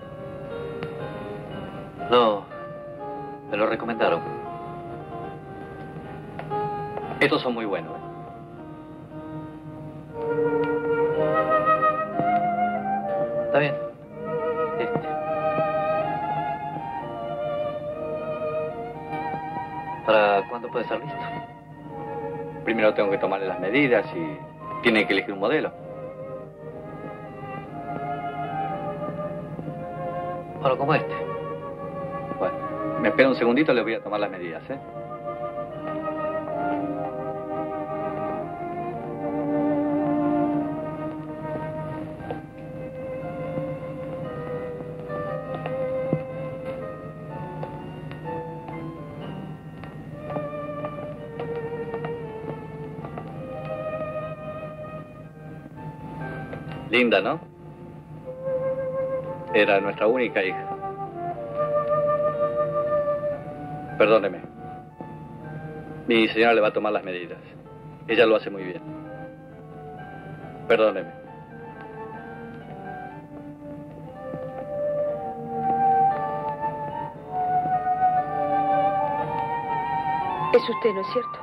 No. Me lo recomendaron. Estos son muy buenos. Está bien. ¿Para cuándo puede estar listo? Primero tengo que tomarle las medidas y tiene que elegir un modelo. Bueno, como este. Bueno, me espera un segundito, le voy a tomar las medidas, ¿eh? Linda, ¿no? Era nuestra única hija. Perdóneme. Mi señora le va a tomar las medidas. Ella lo hace muy bien. Perdóneme. Es usted, ¿no es cierto?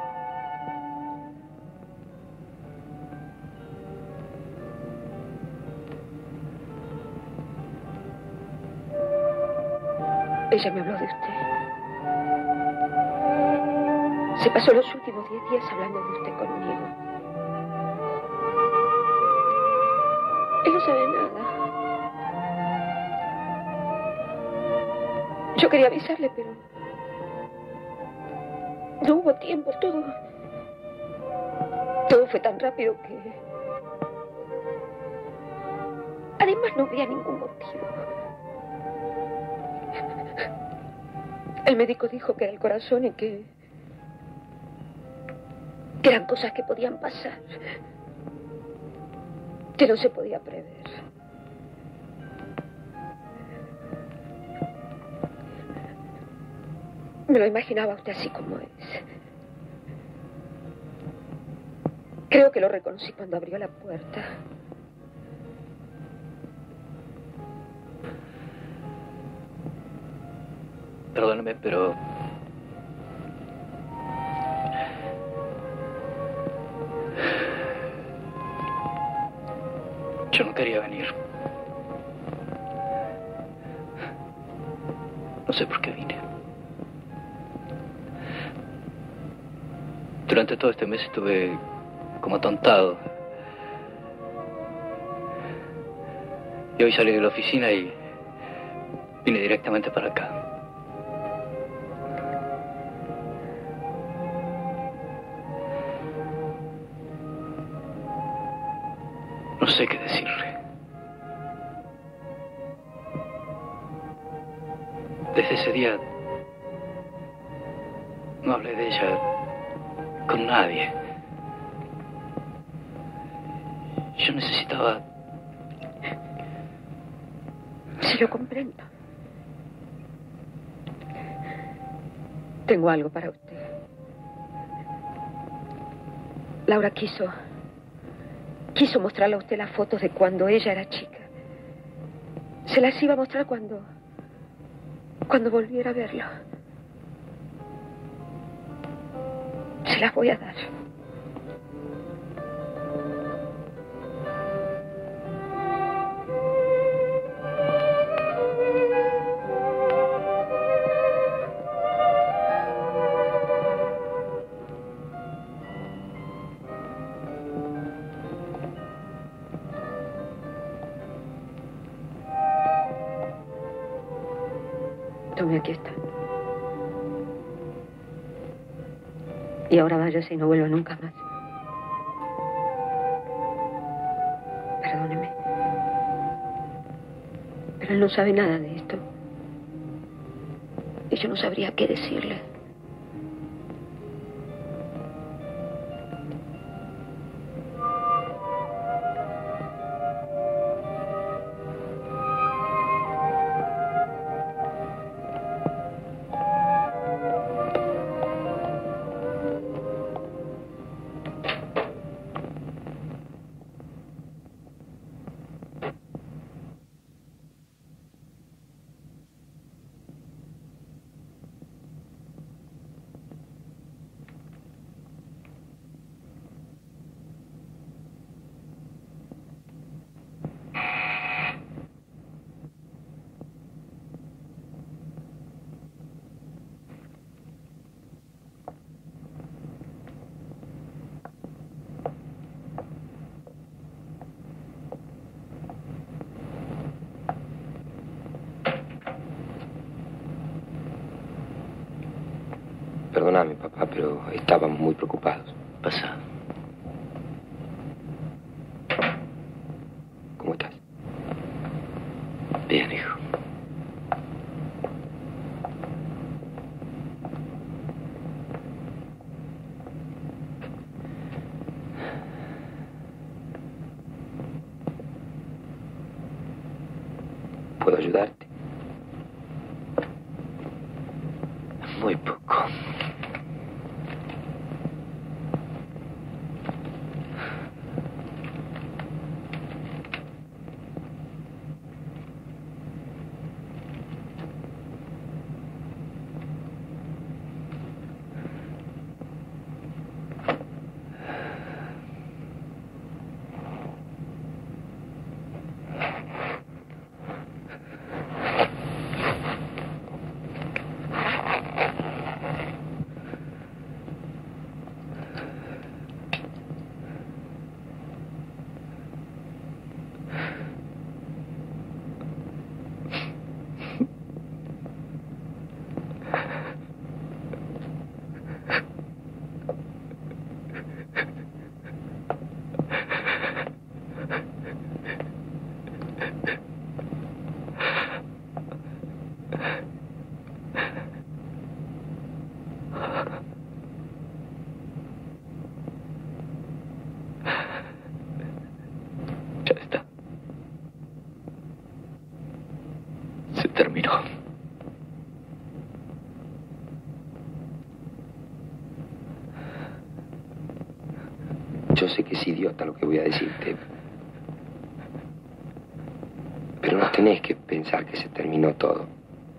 Ella me habló de usted. Se pasó los últimos 10 días hablando de usted conmigo. Él no sabe nada. Yo quería avisarle, pero no hubo tiempo. Todo todo fue tan rápido que... Además, no había ningún motivo. El médico dijo que era el corazón y que eran cosas que podían pasar, que no se podía prever. Me lo imaginaba usted así como es. Creo que lo reconocí cuando abrió la puerta. Perdóname, pero... yo no quería venir. No sé por qué vine. Durante todo este mes estuve como atontado. Y hoy salí de la oficina y vine directamente para acá. No sé qué decirle. Desde ese día no hablé de ella con nadie. Yo necesitaba... Sí, lo comprendo. Tengo algo para usted. Laura quiso mostrarle a usted las fotos de cuando ella era chica. Se las iba a mostrar cuando volviera a verlo. Se las voy a dar. Tome, aquí está. Y ahora váyase y no vuelva nunca más. Perdóneme. Pero él no sabe nada de esto. Y yo no sabría qué decirle. Perdóname, papá, pero estábamos muy preocupados. Pasa. ¿Cómo estás? Bien, hijo. ¿Puedo ayudarte? Muy poco. Yo sé que es idiota lo que voy a decirte. Pero no tenés que pensar que se terminó todo.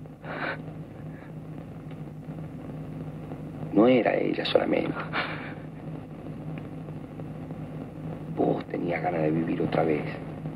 No era ella solamente. Vos tenías ganas de vivir otra vez.